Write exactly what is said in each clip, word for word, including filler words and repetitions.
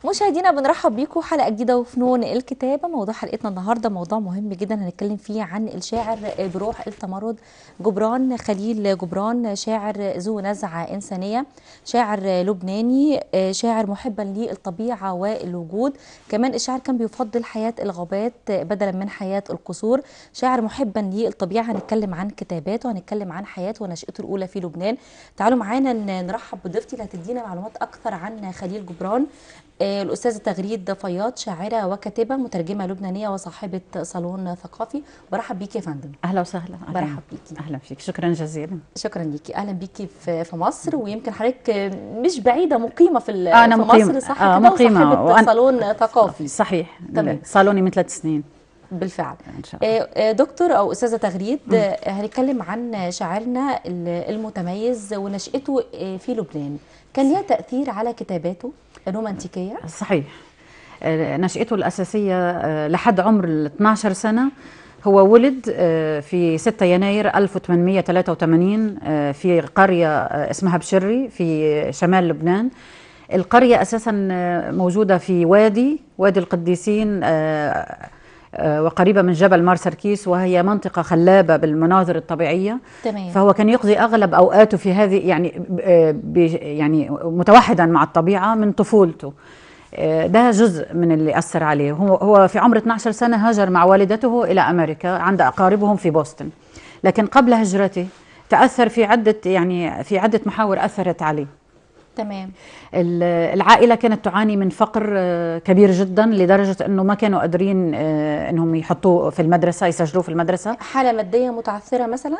مشاهدينا بنرحب بيكم حلقه جديده وفنون الكتابه. موضوع حلقتنا النهارده موضوع مهم جدا هنتكلم فيه عن الشاعر بروح التمرد جبران خليل جبران، شاعر ذو نزعه انسانيه، شاعر لبناني، شاعر محبا للطبيعه والوجود. كمان الشاعر كان بيفضل حياه الغابات بدلا من حياه القصور، شاعر محبا للطبيعه. هنتكلم عن كتاباته، هنتكلم عن حياته ونشأته الاولى في لبنان. تعالوا معانا نرحب بضيفتي اللي هتدينا معلومات اكثر عن خليل جبران، الأستاذة تغريد فياض، شاعرة وكاتبة مترجمة لبنانية وصاحبة صالون ثقافي. برحب بيكي يا فندم. أهلا وسهلا. أهلا. برحب بيكي. أهلا فيك، شكرا جزيلا. شكرا ليكي. أهلا بيكي في في مصر، ويمكن حضرتك مش بعيدة، مقيمة في أنا في مقيمة. مصر صح آه كده؟ مقيمة وصاحبة وأن... صالون ثقافي. صحيح. تمام. صالوني من ثلاث سنين بالفعل. إن شاء الله. دكتور أو أستاذة تغريد، م. هنتكلم عن شاعرنا المتميز ونشأته في لبنان. كان لها تأثير على كتاباته الرومانتيكية؟ صحيح. نشأته الأساسية لحد عمر ال اثنعش سنة. هو ولد في ستة يناير ألف وثمانمئة وثلاثة وثمانين في قرية اسمها بشري في شمال لبنان. القرية أساسا موجودة في وادي وادي القديسين، وقريبة من جبل مار سركيس، وهي منطقة خلابة بالمناظر الطبيعية. تمام. فهو كان يقضي أغلب أوقاته في هذه يعني يعني متوحدا مع الطبيعة من طفولته. ده جزء من اللي أثر عليه. هو هو في عمر اثنعش سنة هاجر مع والدته إلى أمريكا عند أقاربهم في بوسطن، لكن قبل هجرته تأثر في عدة يعني في عدة محاور أثرت عليه. تمام. العائلة كانت تعاني من فقر كبير جدا، لدرجة أنه ما كانوا قادرين أنهم يحطوه في المدرسة، يسجلوه في المدرسة. حالة مادية متعثرة مثلا؟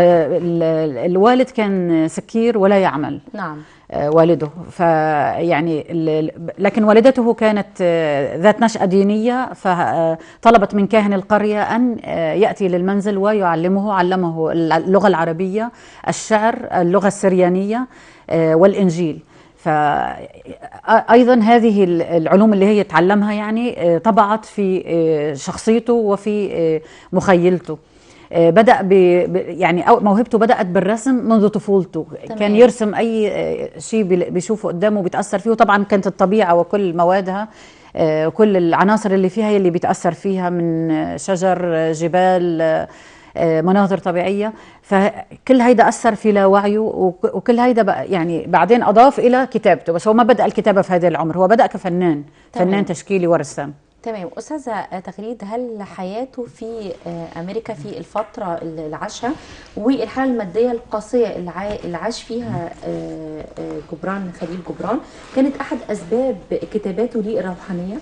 الوالد كان سكير ولا يعمل. نعم. والده فيعني لكن والدته كانت ذات نشأة دينية، فطلبت من كاهن القرية أن يأتي للمنزل ويعلمه علمه اللغة العربية، الشعر، اللغة السريانية والإنجيل. فأيضا هذه العلوم اللي هي تعلمها يعني طبعت في شخصيته وفي مخيلته. بدأ ب يعني موهبته بدأت بالرسم منذ طفولته. تمام. كان يرسم أي شيء بيشوفه قدامه بيتأثر فيه، وطبعا كانت الطبيعة وكل موادها وكل العناصر اللي فيها هي اللي بيتأثر فيها، من شجر، جبال، مناظر طبيعية. فكل هيدا أثر في لاوعيه، وكل هيدا يعني بعدين أضاف إلى كتابته. بس هو ما بدأ الكتابة في هذا العمر، هو بدأ كفنان. تمام. فنان تشكيلي ورسام. تمام. أستاذة تغريد، هل حياته في أمريكا في الفترة اللي عاشها والحالة المادية القاسية اللي عاش فيها جبران خليل جبران كانت أحد أسباب كتاباته للروحانية؟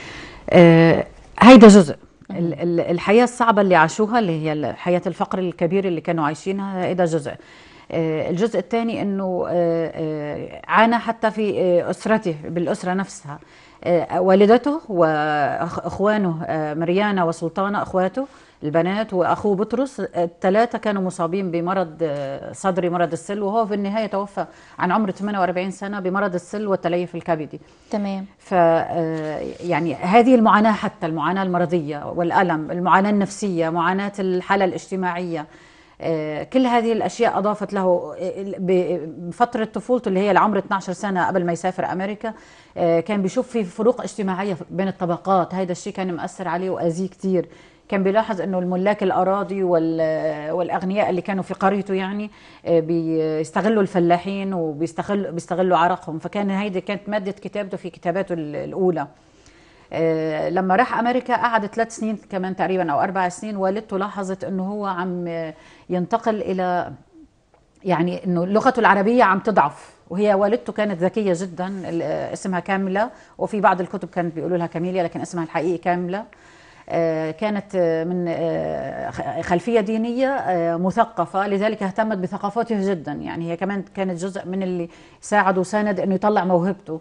آه هيدا جزء. الحياة الصعبة اللي عاشوها، اللي هي حياة الفقر الكبير اللي كانوا عايشينها، هيدا جزء. الجزء الثاني أنه عانى حتى في أسرته، بالأسرة نفسها. والدته واخوانه مريانا وسلطانه، اخواته البنات، واخوه بطرس، الثلاثه كانوا مصابين بمرض صدري، مرض السل، وهو في النهايه توفى عن عمر ثمانية وأربعين سنة بمرض السل والتليف الكبدي. تمام. ف يعني هذه المعاناه، حتى المعاناه المرضيه والالم، المعاناه النفسيه، معاناه الحاله الاجتماعيه، كل هذه الأشياء أضافت له بفترة طفولته اللي هي لعمر اثنعش سنة قبل ما يسافر أمريكا. كان بيشوف في فروق اجتماعية بين الطبقات، هذا الشيء كان مؤثر عليه وأذيه كتير. كان بيلاحظ أنه الملاك الأراضي والأغنياء اللي كانوا في قريته يعني بيستغلوا الفلاحين وبيستغلوا بيستغلوا عرقهم. فكان هيدي كانت مادة كتابته في كتاباته الأولى. آه لما راح أمريكا قعد ثلاث سنين كمان تقريبا أو أربع سنين. والدته لاحظت أنه هو عم ينتقل إلى يعني أنه لغته العربية عم تضعف، وهي والدته كانت ذكية جدا، اسمها كاملة، وفي بعض الكتب كانت بيقولوا لها كاميليا لكن اسمها الحقيقي كاملة. آه كانت من آه خلفية دينية آه مثقفة، لذلك اهتمت بثقافته جدا. يعني هي كمان كانت جزء من اللي ساعد وساند أنه يطلع موهبته.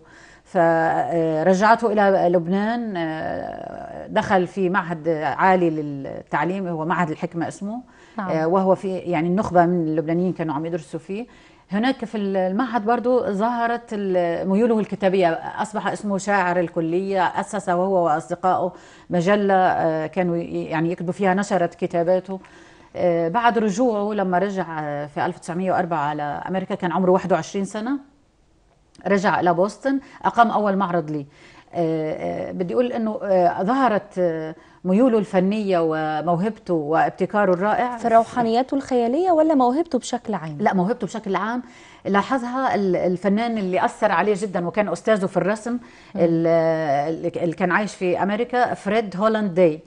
فرجعته إلى لبنان، دخل في معهد عالي للتعليم، هو معهد الحكمة اسمه. نعم. وهو في يعني النخبة من اللبنانيين كانوا عم يدرسوا فيه. هناك في المعهد برضو ظهرت ميوله الكتابية، أصبح اسمه شاعر الكلية. أسس وهو وأصدقائه مجلة كانوا يعني يكتبوا فيها، نشرت كتاباته. بعد رجوعه لما رجع في ألف وتسعمئة وأربعة على أمريكا كان عمره واحد وعشرين سنة، رجع إلى بوسطن، أقام أول معرض لي. بدي اقول انه ظهرت ميوله الفنيه وموهبته وابتكاره الرائع في روحانياته الخياليه ولا موهبته بشكل عام؟ لا، موهبته بشكل عام. لاحظها الفنان اللي اثر عليه جدا وكان استاذه في الرسم اللي كان عايش في امريكا، فريد هولاند داي.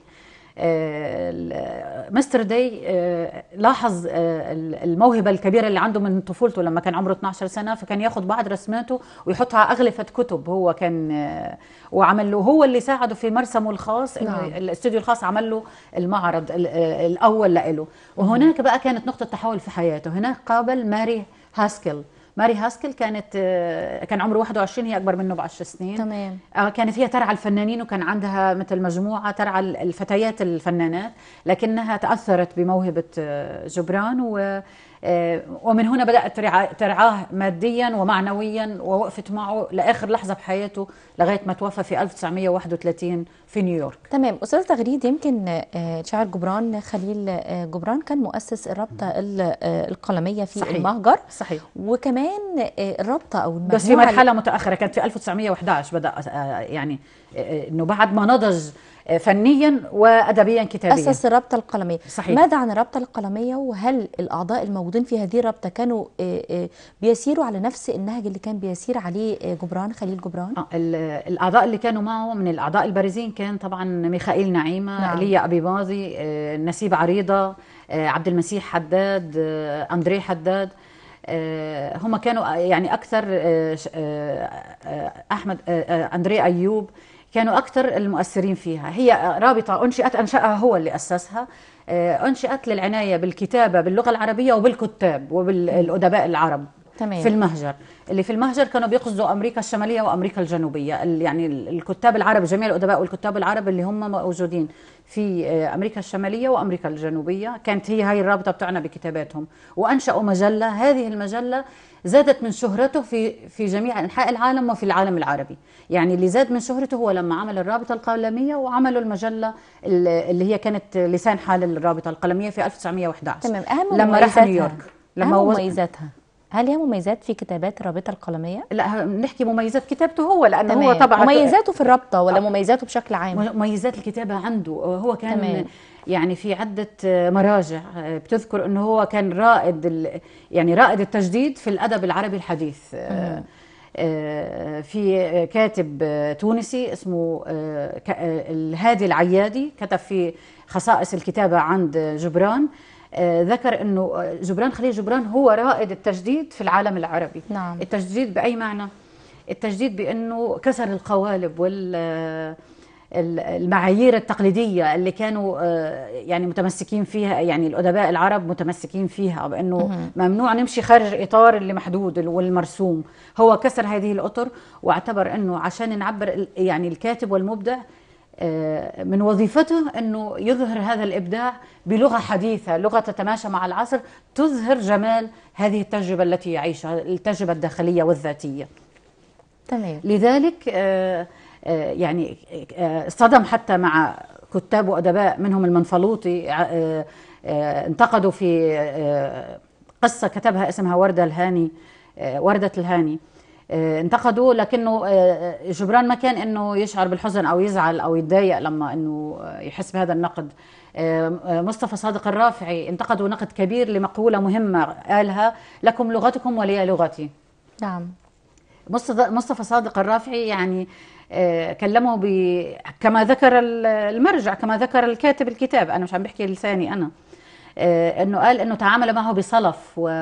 مستر داي لاحظ الموهبة الكبيرة اللي عنده من طفولته لما كان عمره اثنعش سنة، فكان ياخذ بعض رسماته ويحطها على أغلفة كتب. هو كان وعمل له، هو اللي ساعده في مرسمه الخاص، نعم. الاستوديو الخاص عمل له المعرض الأول له. وهناك بقى كانت نقطة تحول في حياته. هناك قابل ماري هاسكيل. ماري هاسكيل كانت كان عمره واحد وعشرين، هي اكبر منه بعشر سنين. تمام. كانت هي ترعى الفنانين، وكان عندها مثل مجموعه ترعى الفتيات الفنانات، لكنها تاثرت بموهبه جبران، و ومن هنا بدات ترعاه ماديا ومعنويا، ووقفت معه لاخر لحظه بحياته لغايه ما توفى في ألف وتسعمائة وواحد وثلاثين في نيويورك. تمام. استاذ تغريد، يمكن الشاعر جبران خليل جبران كان مؤسس الرابطه القلميه في صحيح. المهجر. صحيح. وكمان الرابطه او بس في مرحله متاخره، كانت في ألف وتسعمائة وأحد عشر بدا، يعني انه بعد ما نضج فنيا وادبيا كتابيا اسس الرابطه القلميه. صحيح. ماذا عن الرابطه القلميه، وهل الاعضاء الموجودين في هذه الرابطه كانوا بيسيروا على نفس النهج اللي كان بيسير عليه جبران خليل جبران؟ آه الاعضاء اللي كانوا معه من الاعضاء البارزين كان طبعا ميخائيل نعيمه، نعم. ليا ابي باظي، آه، نسيب عريضه، آه، عبد المسيح حداد، آه، اندري حداد. آه، هم كانوا يعني اكثر، آه، آه، احمد آه، اندري ايوب كانوا أكثر المؤثرين فيها. هي رابطة أنشئت، أنشأها هو اللي أسسها، أنشئت للعناية بالكتابة باللغة العربية وبالكتاب وبالأدباء العرب. تمام. في المهجر. اللي في المهجر كانوا بيقصدوا أمريكا الشمالية وأمريكا الجنوبية، يعني الكتاب العرب، جميع الأدباء والكتاب العرب اللي هم موجودين في أمريكا الشمالية وأمريكا الجنوبية، كانت هي هاي الرابطة بتاعنا بكتاباتهم. وأنشأوا مجلة، هذه المجلة زادت من شهرته في في جميع أنحاء العالم وفي العالم العربي. يعني اللي زاد من شهرته هو لما عمل الرابطة القلمية وعملوا المجلة اللي هي كانت لسان حال الرابطة القلمية في ألف وتسعمائة وأحد عشر. تمام. أهم لما راح نيويورك. لما أهم مميزاتها، هل هي مميزات في كتابات الرابطة القلمية؟ لا، نحكي مميزات كتابته هو، لأنه تمام. هو طبعا مميزاته في الرابطة ولا مميزاته بشكل عام؟ مميزات الكتابة عنده هو كان تمام. يعني في عدة مراجع بتذكر أنه هو كان رائد، يعني رائد التجديد في الأدب العربي الحديث. مم. في كاتب تونسي اسمه الهادي العيادي كتب في خصائص الكتابة عند جبران، ذكر أنه جبران خليل جبران هو رائد التجديد في العالم العربي. نعم. التجديد بأي معنى؟ التجديد بأنه كسر القوالب وال المعايير التقليدية اللي كانوا يعني متمسكين فيها، يعني الأدباء العرب متمسكين فيها، بأنه ممنوع نمشي خارج إطار اللي محدود والمرسوم. هو كسر هذه الأطر واعتبر أنه عشان نعبر، يعني الكاتب والمبدع من وظيفته أنه يظهر هذا الإبداع بلغة حديثة، لغة تتماشى مع العصر، تظهر جمال هذه التجربة التي يعيشها، التجربة الداخلية والذاتية. تمام. لذلك يعني اصطدم حتى مع كتاب وأدباء منهم المنفلوطي، انتقدوا في قصة كتبها اسمها وردة الهاني، وردة الهاني، انتقدوا، لكنه جبران ما كان انه يشعر بالحزن او يزعل او يتضايق لما انه يحس بهذا النقد. مصطفى صادق الرافعي انتقدوا نقد كبير لمقولة مهمة قالها: لكم لغتكم ولي لغتي. نعم. مصطفى صادق الرافعي يعني كلمه ب كما ذكر المرجع، كما ذكر الكاتب الكتاب، انا مش عم بحكي لساني انا، انه قال انه تعامل معه بصلف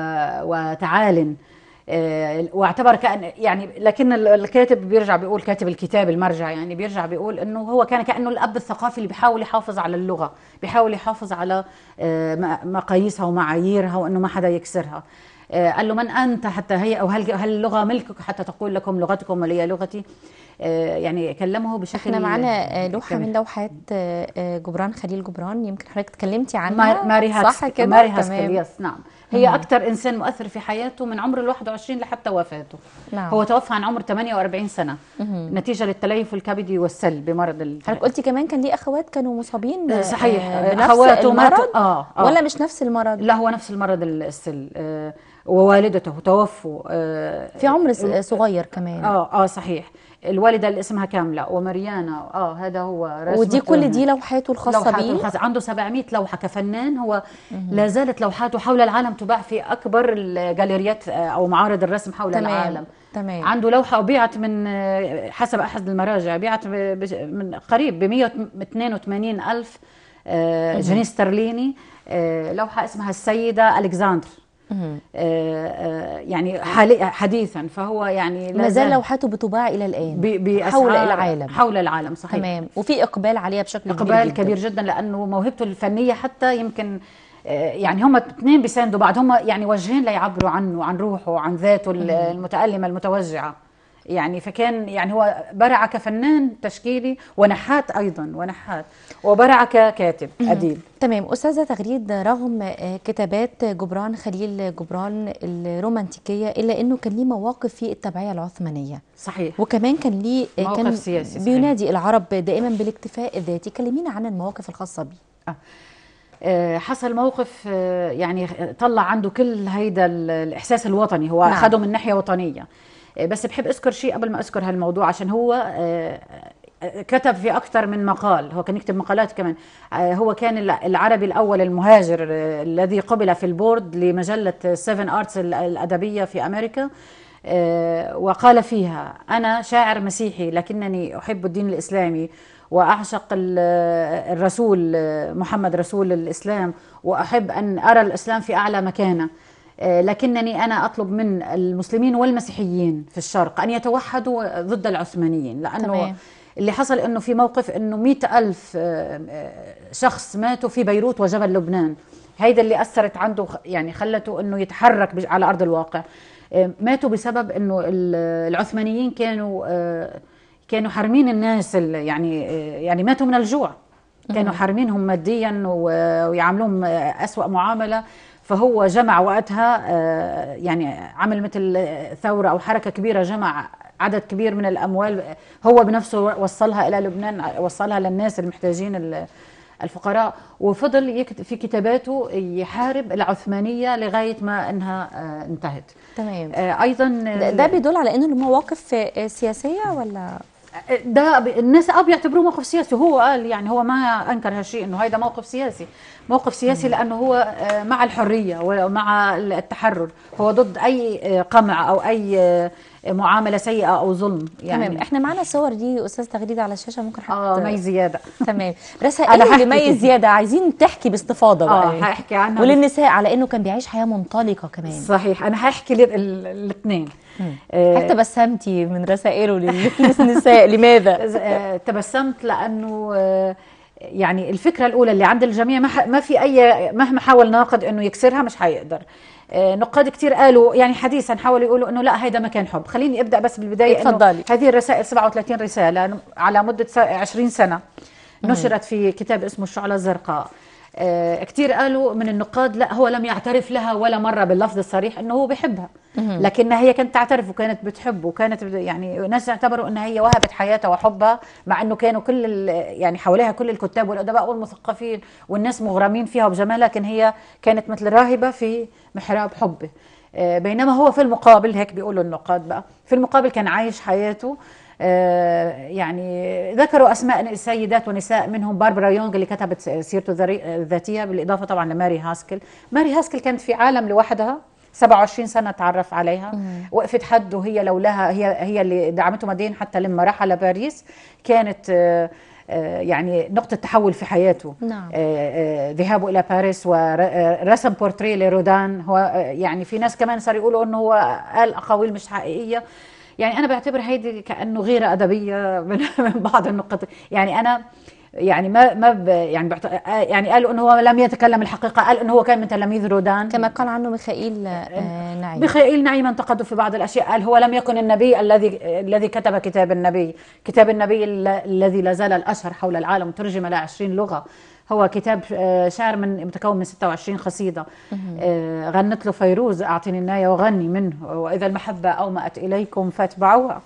وتعال، واعتبر كأن يعني، لكن الكاتب بيرجع بيقول، كاتب الكتاب المرجع يعني بيرجع بيقول انه هو كان كأنه الاب الثقافي اللي بيحاول يحافظ على اللغة، بيحاول يحافظ على مقاييسها ومعاييرها، وانه ما حدا يكسرها. قال له: من أنت حتى هي، أو هل هل اللغة ملكك حتى تقول لكم لغتكم ولي لغتي؟ يعني كلمه بشكل. احنا معانا لوحة من لوحات جبران خليل جبران، يمكن حضرتك اتكلمتي عنها. ماري صح كده؟ ماري هاسكيل، يس نعم. هي أكثر إنسان مؤثر في حياته من عمر ال واحد وعشرين لحتى وفاته. نعم. هو توفى عن عمر ثمانية وأربعين سنة مم. نتيجة للتليف الكبدي والسل بمرض ال. حضرتك قلتي كمان كان ليه أخوات كانوا مصابين صحيح بنفس أخواته المرض؟ آه آه. ولا مش نفس المرض؟ لا، هو نفس المرض السل، آه ووالدته توفوا آه في عمر صغير كمان. اه اه صحيح. الوالد الوالده اللي اسمها كامله ومريانا. اه هذا هو رسمته. ودي كل دي لوحاته الخاصه لوحاته بيه. الخاصة. عنده سبعمائة لوحه كفنان. هو لا زالت لوحاته حول العالم تباع في اكبر الجاليريات او معارض الرسم حول تمام. العالم. تمام. عنده لوحه وبيعت من حسب احد المراجع بيعت من قريب ب مئة واثنين وثمانين الف جنيه استرليني، لوحه اسمها السيده الكسندر. يعني حديثا. فهو يعني ما زال لوحاته بتباع الى الان حول العالم. حول العالم صحيح. تمام. وفي اقبال عليها بشكل إقبال كبير جدا. كبير جدا لانه موهبته الفنيه حتى يمكن يعني هم اثنين بيساندوا بعض، هم يعني وجهين ليعبروا عنه، عن روحه وعن ذاته المتألمة المتوجعة. يعني فكان يعني هو برع كفنان تشكيلي ونحات ايضا، ونحات وبرع ككاتب اديب. تمام. استاذه تغريد، رغم كتابات جبران خليل جبران الرومانتيكيه الا انه كان ليه مواقف في التبعيه العثمانيه. صحيح. وكمان كان ليه كان سياسي بينادي صحيح. العرب دائما بالاكتفاء الذاتي. كلمينا عن المواقف الخاصه بيه. آه. حصل موقف يعني طلع عنده كل هيدا الاحساس الوطني، هو نعم. اخذه من ناحيه وطنيه. بس بحب اذكر شيء قبل ما اذكر هالموضوع، عشان هو كتب في اكثر من مقال، هو كان يكتب مقالات كمان. هو كان العربي الاول المهاجر الذي قبل في البورد لمجله سيفن ارتس الادبيه في امريكا، وقال فيها: انا شاعر مسيحي لكنني احب الدين الاسلامي واعشق الرسول محمد رسول الاسلام، واحب ان ارى الاسلام في اعلى مكانه، لكنني أنا أطلب من المسلمين والمسيحيين في الشرق أن يتوحدوا ضد العثمانيين، لأنه تمام. اللي حصل أنه في موقف أنه مئة ألف شخص ماتوا في بيروت وجبل لبنان. هيدا اللي أثرت عنده، يعني خلته أنه يتحرك على أرض الواقع. ماتوا بسبب أنه العثمانيين كانوا كانوا حارمين الناس، يعني يعني ماتوا من الجوع، كانوا حارمينهم ماديا ويعاملوهم أسوأ معاملة. فهو جمع وقتها يعني عمل مثل ثورة أو حركة كبيرة، جمع عدد كبير من الأموال، هو بنفسه وصلها إلى لبنان، وصلها للناس المحتاجين الفقراء، وفضل يكتب في كتاباته يحارب العثمانية لغاية ما أنها انتهت. تمام. أيضا ده بيدل على أنه مواقف سياسية ولا؟ ده الناس اه بيعتبروه موقف سياسي، وهو قال يعني هو ما انكر هالشيء انه هيدا موقف سياسي، موقف سياسي لانه هو مع الحريه ومع التحرر، هو ضد اي قمع او اي معامله سيئه او ظلم. يعني تمام. احنا معنا الصور دي استاذ تغريده على الشاشه، ممكن حتى اه مي زياده. تمام. رسائل لمي زياده عايزين تحكي باستفاضه بقى. اه هحكي عنها وللنساء على انه كان بيعيش حياه منطلقه كمان. صحيح. انا هحكي الاثنين. حتى تبسمتي من رسائله للنساء، لماذا؟ تبسمت لانه يعني الفكره الاولى اللي عند الجميع ما في اي، مهما حاول ناقد انه يكسرها مش حيقدر. نقاد كتير قالوا يعني حديثا حاولوا يقولوا انه لا هيدا ما كان حب. خليني ابدا بس بالبدايه. اتفضلي. هذه الرسائل سبعة وثلاثين رساله على مده عشرين سنه نشرت في كتاب اسمه الشعلة الزرقاء. آه كتير قالوا من النقاد لا هو لم يعترف لها ولا مرة باللفظ الصريح انه هو بيحبها، لكنها هي كانت تعترف وكانت بتحبه، وكانت يعني الناس اعتبروا انها هي وهبت حياتها وحبها، مع انه كانوا كل يعني حواليها كل الكتاب والادباء والمثقفين والناس مغرمين فيها وبجمالها، لكن هي كانت مثل راهبة في محراب حبه. آه بينما هو في المقابل، هيك بيقولوا النقاد بقى، في المقابل كان عايش حياته. آه يعني ذكروا اسماء سيدات ونساء، منهم باربرا يونغ اللي كتبت سيرته الذاتيه، بالاضافه طبعا لماري هاسكل. ماري هاسكل كانت في عالم لوحدها، سبعة وعشرين سنه تعرف عليها، مم. وقفت حده، هي لولاها هي هي اللي دعمته ماديا حتى لما رحل باريس، كانت آه يعني نقطة تحول في حياته. نعم. ذهابه إلى باريس ورسم بورتريه لرودان. هو يعني في ناس كمان صار يقولوا أنه هو قال أقاويل مش حقيقية. يعني أنا بعتبر هيدي كأنه غيرة أدبية من بعض النقط. يعني أنا يعني ما ما يعني يعني قالوا انه هو لم يتكلم الحقيقه، قال انه هو كان من تلاميذ رودان كما قال عنه ميخائيل نعيم. ميخائيل نعيم انتقده في بعض الاشياء، قال هو لم يكن النبي الذي الذي كتب كتاب النبي. كتاب النبي الذي لا زال الاشهر حول العالم، ترجم الى عشرين لغه. هو كتاب شعر من متكون من ستة وعشرين قصيده. غنت له فيروز اعطني النايه وغني منه، واذا المحبه اومأت اليكم فاتبعوها.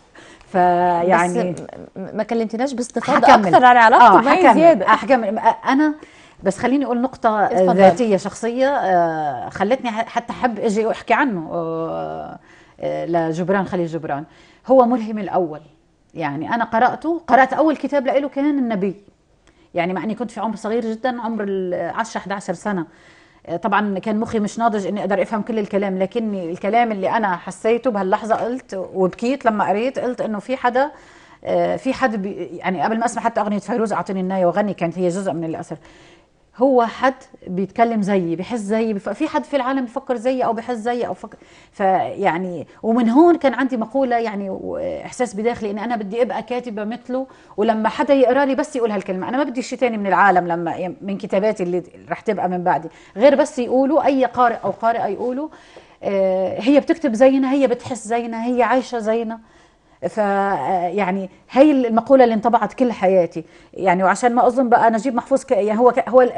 فيعني بس ما كلمتناش باستفاضه اكثر عن علاقته بمي زياده. احكم انا بس خليني اقول نقطه ذاتيه شخصيه خلتني حتى احب اجي واحكي عنه لجبران خليل جبران. هو ملهم الاول، يعني انا قراته، قرات اول كتاب له كان النبي، يعني مع اني كنت في عمر صغير جدا، عمر عشرة إحدى عشرة سنه. طبعا كان مخي مش ناضج اني اقدر افهم كل الكلام، لكن الكلام اللي انا حسيته بهاللحظه قلت وبكيت لما قريت، قلت انه في حدا في حد بي يعني قبل ما اسمع حتى اغنيه فيروز اعطيني النايه وغني، كانت هي جزء من الاثر. هو حد بيتكلم زيي، بحس زيي، في حد في العالم بفكر زيي او بحس زيي او فكر. فيعني ومن هون كان عندي مقوله يعني احساس بداخلي اني انا بدي ابقى كاتبه مثله، ولما حدا يقرا لي بس يقول هالكلمه، انا ما بدي شيء ثاني من العالم لما من كتاباتي اللي رح تبقى من بعدي، غير بس يقولوا اي قارئ او قارئه يقولوا آه هي بتكتب زينا، هي بتحس زينا، هي عايشه زينا. ف يعني هي المقوله اللي انطبعت كل حياتي يعني. وعشان ما اظن بقى نجيب محفوظ ك... يعني هو ك... هو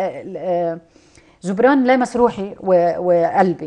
جبران لامس روحي وقلبي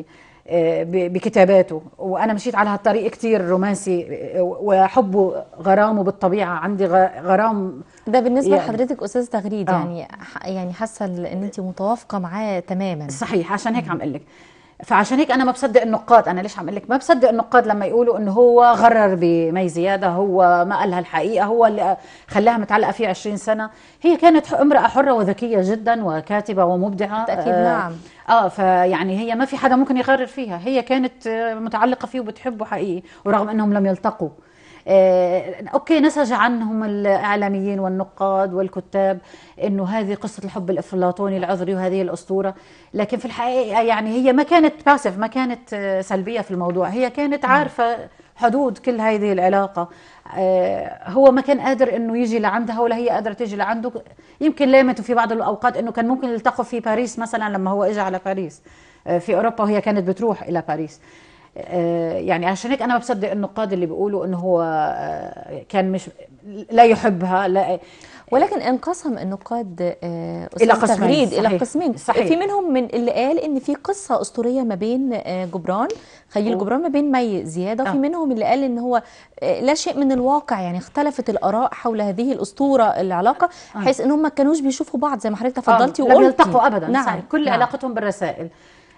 بكتاباته، وانا مشيت على هالطريق كتير رومانسي، وحبه غرامه بالطبيعه عندي غرام. ده بالنسبه يعني لحضرتك استاذ تغريد، آه. يعني يعني حاسه ان انت متوافقه معاه تماما. صحيح، عشان هيك عم اقول لك. فعشان هيك انا ما بصدق النقاد، انا ليش عم اقول لك ما بصدق النقاد لما يقولوا انه هو غرر بمي زياده، هو ما قالها الحقيقه، هو اللي خلاها متعلقه فيه عشرين سنه. هي كانت امراه حره وذكيه جدا وكاتبه ومبدعه. بالتاكيد. آه نعم. اه فيعني هي ما في حدا ممكن يغرر فيها، هي كانت متعلقه فيه وبتحبه حقيقي، ورغم انهم لم يلتقوا. آه، اوكي، نسج عنهم الاعلاميين والنقاد والكتاب انه هذه قصه الحب الافلاطوني العذري وهذه الاسطوره، لكن في الحقيقه يعني هي ما كانت باسف، ما كانت سلبيه في الموضوع، هي كانت عارفه حدود كل هذه العلاقه. آه، هو ما كان قادر انه يجي لعندها ولا هي قادره تيجي لعنده. يمكن لامته في بعض الاوقات انه كان ممكن يلتقوا في باريس مثلا لما هو اجى على باريس آه، في اوروبا، وهي كانت بتروح الى باريس. يعني عشان هيك انا ما بصدق النقاد اللي بيقولوا انه هو كان مش لا يحبها لا. ولكن انقسم النقاد الى قسمين، الى قسمين. صحيح. في منهم من اللي قال ان في قصه اسطوريه ما بين جبران خليل و... جبران ما بين مي زياده، وفي آه. منهم اللي قال ان هو لا شيء من الواقع، يعني اختلفت الاراء حول هذه الاسطوره العلاقه، آه. حيث انهم ما كانوش بيشوفوا بعض زي ما حضرتك تفضلتي آه. وقلتي لم يلتقوا ابدا. نعم. صحيح. كل نعم. علاقتهم بالرسائل.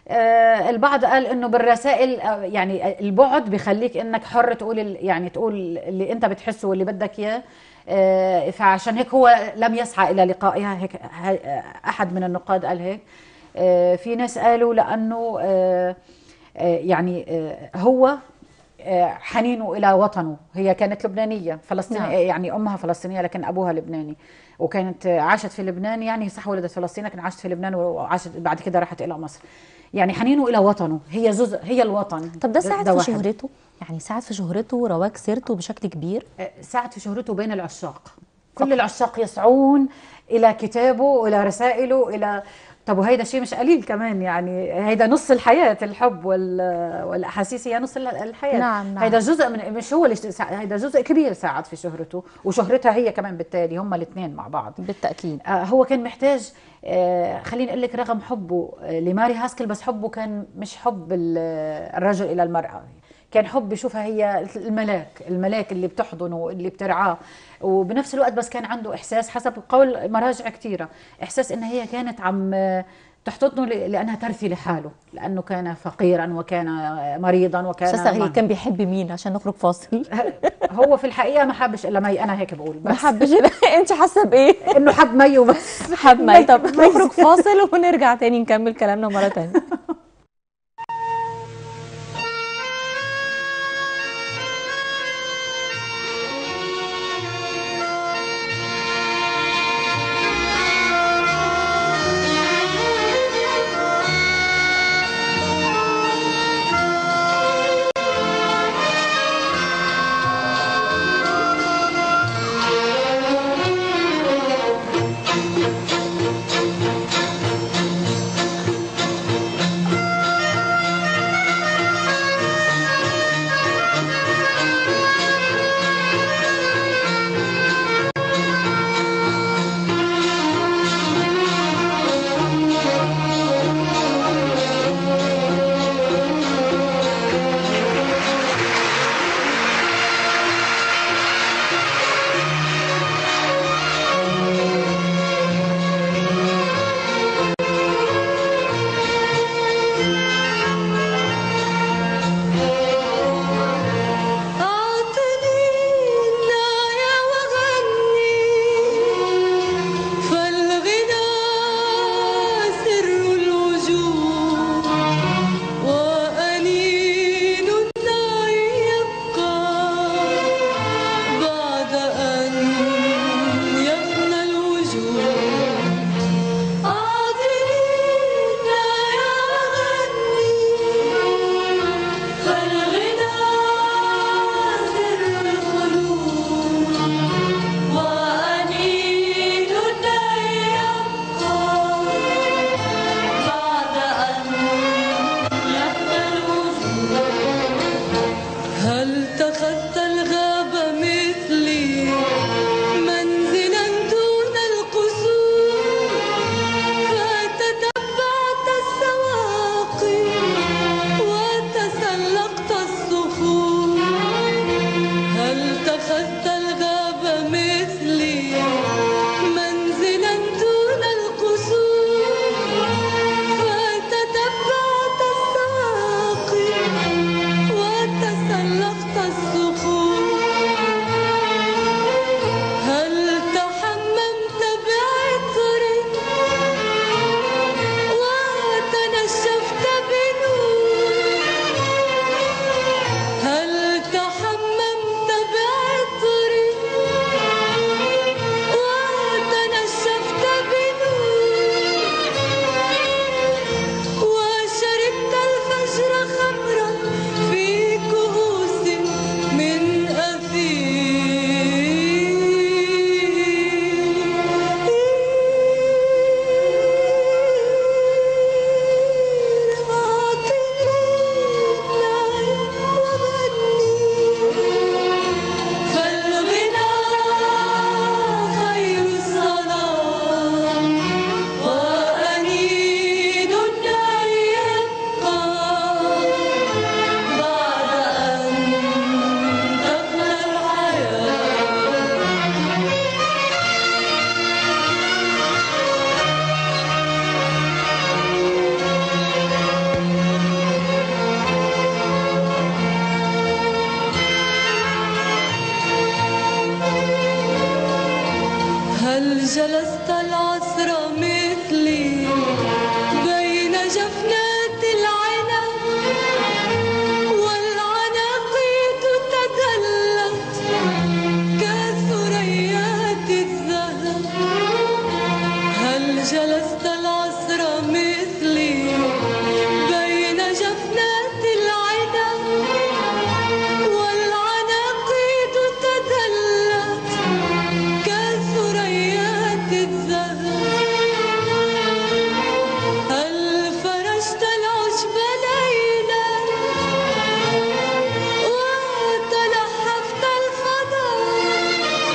آه البعض قال انه بالرسائل آه يعني البعد بيخليك انك حر تقول يعني تقول اللي انت بتحسه واللي بدك اياه. آه فعشان هيك هو لم يسعى الى لقائها، هيك احد من النقاد قال هيك. آه في ناس قالوا لانه آه آه يعني آه هو آه حنينه الى وطنه، هي كانت لبنانيه فلسطينيه. نعم. يعني امها فلسطينيه لكن ابوها لبناني، وكانت عاشت في لبنان، يعني صح ولدت فلسطين لكن عاشت في لبنان، وعاشت بعد كده راحت الى مصر. يعني حنينه الى وطنه، هي جزء، هي الوطن. طب ده ساعد في شهرته؟ يعني ساعد في شهرته رواج سيرته بشكل كبير؟ ساعد في شهرته بين العشاق، كل العشاق يسعون الى كتابه والى رسائله الى. طب وهيدا شيء مش قليل كمان، يعني هيدا نص الحياه، الحب والاحاسيس هي نص الحياه. نعم نعم. هيدا جزء من، مش هو اللي هيدا جزء كبير ساعد في شهرته وشهرتها هي كمان، بالتالي هم الاثنين مع بعض بالتاكيد. آه هو كان محتاج آه خليني اقول لك، رغم حبه لماري هاسكل، بس حبه كان مش حب الرجل الى المراه، كان حب بيشوفها هي الملاك، الملاك اللي بتحضنه اللي بترعاه. وبنفس الوقت بس كان عنده احساس حسب قول مراجع كثيره، احساس ان هي كانت عم تحتضنه لانها ترثي لحاله، لانه كان فقيرا وكان مريضا وكان. استاذ كان بيحب مين عشان نخرج فاصل؟ هو في الحقيقه ما حبش الا مي، انا هيك بقول. ما حبش. انت حاسه بايه؟ انه حب مي وبس. حب مي. طب نخرج فاصل ونرجع تاني نكمل كلامنا مره تانيه. جلست العصر مثلي بين جفنات العنب والعناقيد تدلت كثريات الذهب. هل جلست العصر مثلي بين جفنات العنب والعناقيد تدلت كثريات الذهب. هل فرشت العشب ليلا وتلحفت الفضاء؟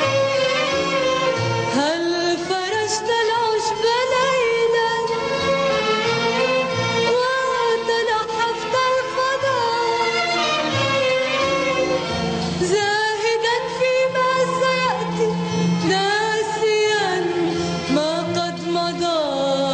هل فرشت العشب ليلا وتلحفت الفضاء زاهدا فيما سيأتي ناسيا ما قد مضى؟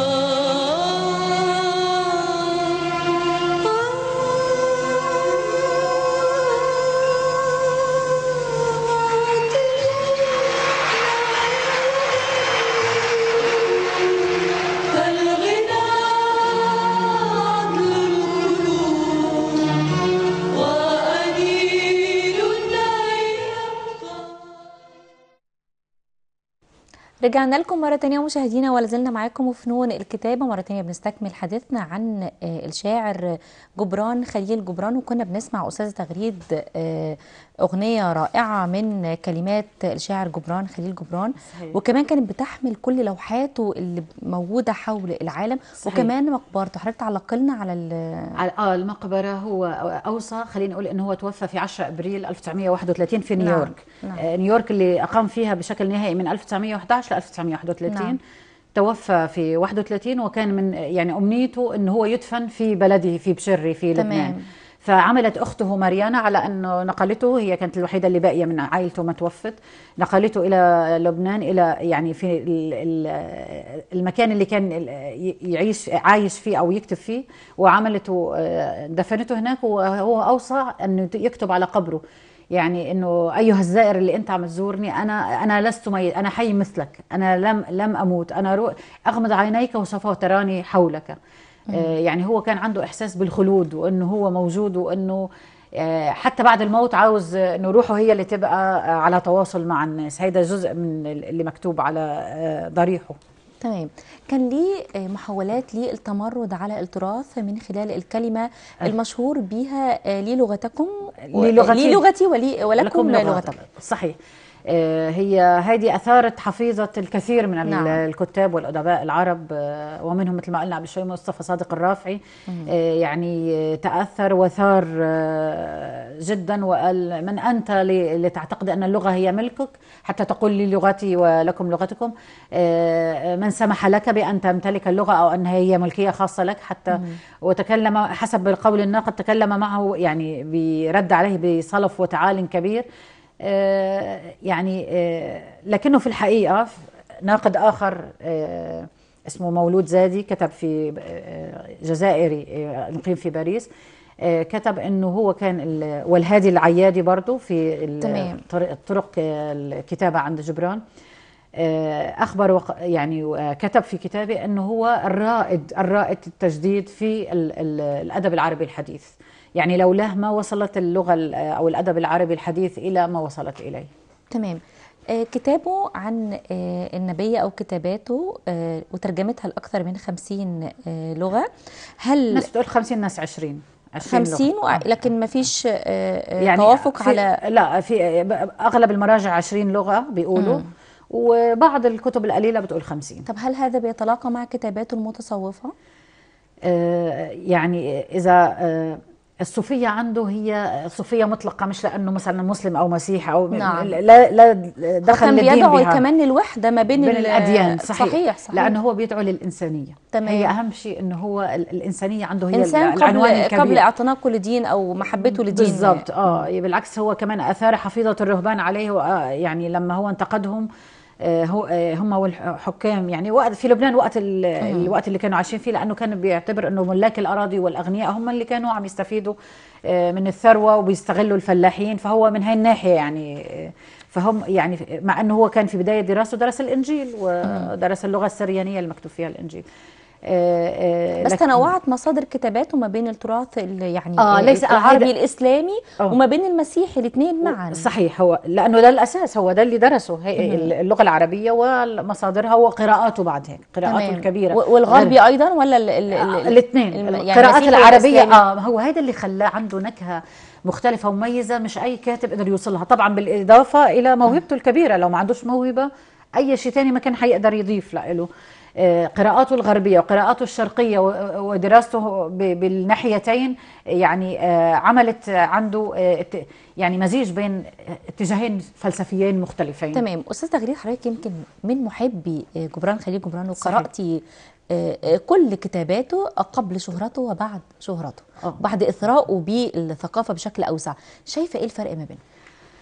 فالغنى عدل القلوب وأنيل النعي يبقى. رجعنا لكم مرة تانية مشاهدينا، ولا زلنا معاكم وفنون الكتابة. مرة تانية بنستكمل حديثنا عن آه، الشاعر جبران خليل جبران، وكنا بنسمع أستاذة تغريد آه، أغنية رائعة من كلمات الشاعر جبران خليل جبران. صحيح. وكمان كانت بتحمل كل لوحاته اللي موجودة حول العالم. صحيح. وكمان مقبرته، حضرتك تعلق لنا على ال- على اه المقبره. هو اوصى، خلينا نقول انه هو توفى في عشرة ابريل ألف وتسعمائة وواحد وثلاثين في نعم. نيويورك. نعم. آه نيويورك اللي اقام فيها بشكل نهائي من ألف وتسعمائة وأحد عشر ل ألف وتسعمائة وواحد وثلاثين. نعم. توفى في واحد وثلاثين، وكان من يعني امنيته انه هو يدفن في بلده في بشري في تمام. لبنان. فعملت اخته ماريانا على انه نقلته، هي كانت الوحيده اللي باقيه من عائلته ما توفت، نقلته الى لبنان، الى يعني في ال- ال- المكان اللي كان يعيش عايش فيه او يكتب فيه، وعملته آه، دفنته هناك. وهو اوصى انه يكتب على قبره يعني انه ايها الزائر اللي انت عم تزورني، انا انا لست ميت، انا حي مثلك، انا لم لم اموت، انا رو اغمض عينيك وسوف تراني حولك. آه يعني هو كان عنده احساس بالخلود، وانه هو موجود، وانه آه حتى بعد الموت عاوز انه روحه هي اللي تبقى آه على تواصل مع الناس. هيدا جزء من اللي مكتوب على آه ضريحه. تمام. كان ليه آه، محاولات للتمرد على التراث من خلال الكلمة المشهور بيها آه، لي لغتكم و- لي لغتي- لي لغتي ولي ولكم لغة. لغتكم. صحيح. آه، هي هذه أثارت حفيظة الكثير من نعم. نعم. الكتاب والأدباء العرب، آه، ومنهم مثل ما قلنا قبل شوي مصطفى صادق الرافعي. آه، يعني آه، تأثر وثار آه، جدا، وقال: من أنت ل- لتعتقد أن اللغة هي ملكك حتى تقول لي لغتي ولكم لغتكم؟ آه، من سمح لك بأن تمتلك اللغة أو أن هي ملكية خاصة لك؟ حتى وتكلم حسب القول الناقد، تكلم معه يعني برد عليه بصلف وتعال كبير. آه، يعني آه، لكنه في الحقيقة ناقد آخر آه، اسمه مولود زادي، كتب في آه، جزائري آه، مقيم في باريس، آه، كتب انه هو كان ال- والهادي العيادي برضو في ال- تمام. طرق طرق الكتابة عند جبران. آه، أخبر وق- يعني آه، كتب في كتابه أنه هو الرائد الرائد التجديد في ال- ال- الأدب العربي الحديث. يعني لولاه ما وصلت اللغة ال- أو الأدب العربي الحديث إلى ما وصلت إليه. تمام. آه، كتابه عن آه، النبية أو كتاباته آه، وترجمتها لأكثر من خمسين آه، لغة. هل ناس بتقول خمسين، ناس عشرين عشرين لغة. خمسين و... آه. لكن ما فيش آه، آه، يعني توافق في على لا في أغلب المراجع عشرين لغة بيقولوا، مم. وبعض الكتب القليلة بتقول خمسين. طب هل هذا بيتلاقى مع كتاباته المتصوفة؟ آه، يعني إذا آه، الصوفية عنده هي صوفية مطلقة، مش لأنه مثلا مسلم أو مسيحي أو نعم. لا لا دخل وكان للدين بيدعو بها. كمان للوحدة ما بين, بين ال- الأديان. صحيح. صحيح, صحيح. لأنه هو بيدعو للإنسانية. تمام. هي أهم شيء أنه هو ال- الإنسانية عنده هي إنسان العنوان قبل, الكبير. قبل اعتناقه لدين أو محبته لدين. بالضبط. اه بالعكس، هو كمان اثار حفيظه الرهبان عليه. وآه يعني لما هو انتقدهم، آه هو آه هم والحكام، يعني وقت في لبنان، وقت ال- الوقت اللي كانوا عايشين فيه، لانه كان بيعتبر انه ملاك الاراضي والاغنياء هم اللي كانوا عم يستفيدوا آه من الثروه وبيستغلوا الفلاحين. فهو من هاي الناحيه يعني آه فهم يعني مع انه هو كان في بدايه دراسته درس الانجيل ودرس اللغه السريانيه المكتوب فيها الانجيل. آه، آه، بس لكن- تنوعت مصادر كتاباته ما بين التراث ال- يعني آه، ليس- العربي هيدا- الاسلامي آه. وما بين المسيحي، الاثنين معا. صحيح، هو لانه ده الاساس، هو ده اللي درسه هي اللغه العربيه ومصادرها وقراءاته بعد هيك قراءاته تمام. الكبيره. و- والغربي ايضا ولا ال- ال- ال- الاثنين الم- يعني القراءات المسيحي العربيه. والإسلامي؟ اه هو هذا اللي خلاه عنده نكهه مختلفه ومميزه، مش اي كاتب قدر يوصلها، طبعا بالاضافه الى موهبته الكبيره. لو ما عندوش موهبه اي شيء ثاني ما كان حيقدر يضيف له. آه، قراءاته الغربيه وقراءاته الشرقيه و- ودراسته ب- بالناحيتين يعني آه، عملت عنده آه، ات- يعني مزيج بين اتجاهين فلسفيين مختلفين. تمام. استاذ تغريد، حضرتك يمكن من محبي آه، جبران خليل جبران، وقراتي آه، آه، كل كتاباته قبل شهرته وبعد شهرته، آه. بعد اثراءه بالثقافه بشكل اوسع. شايفه ايه الفرق ما بينهم؟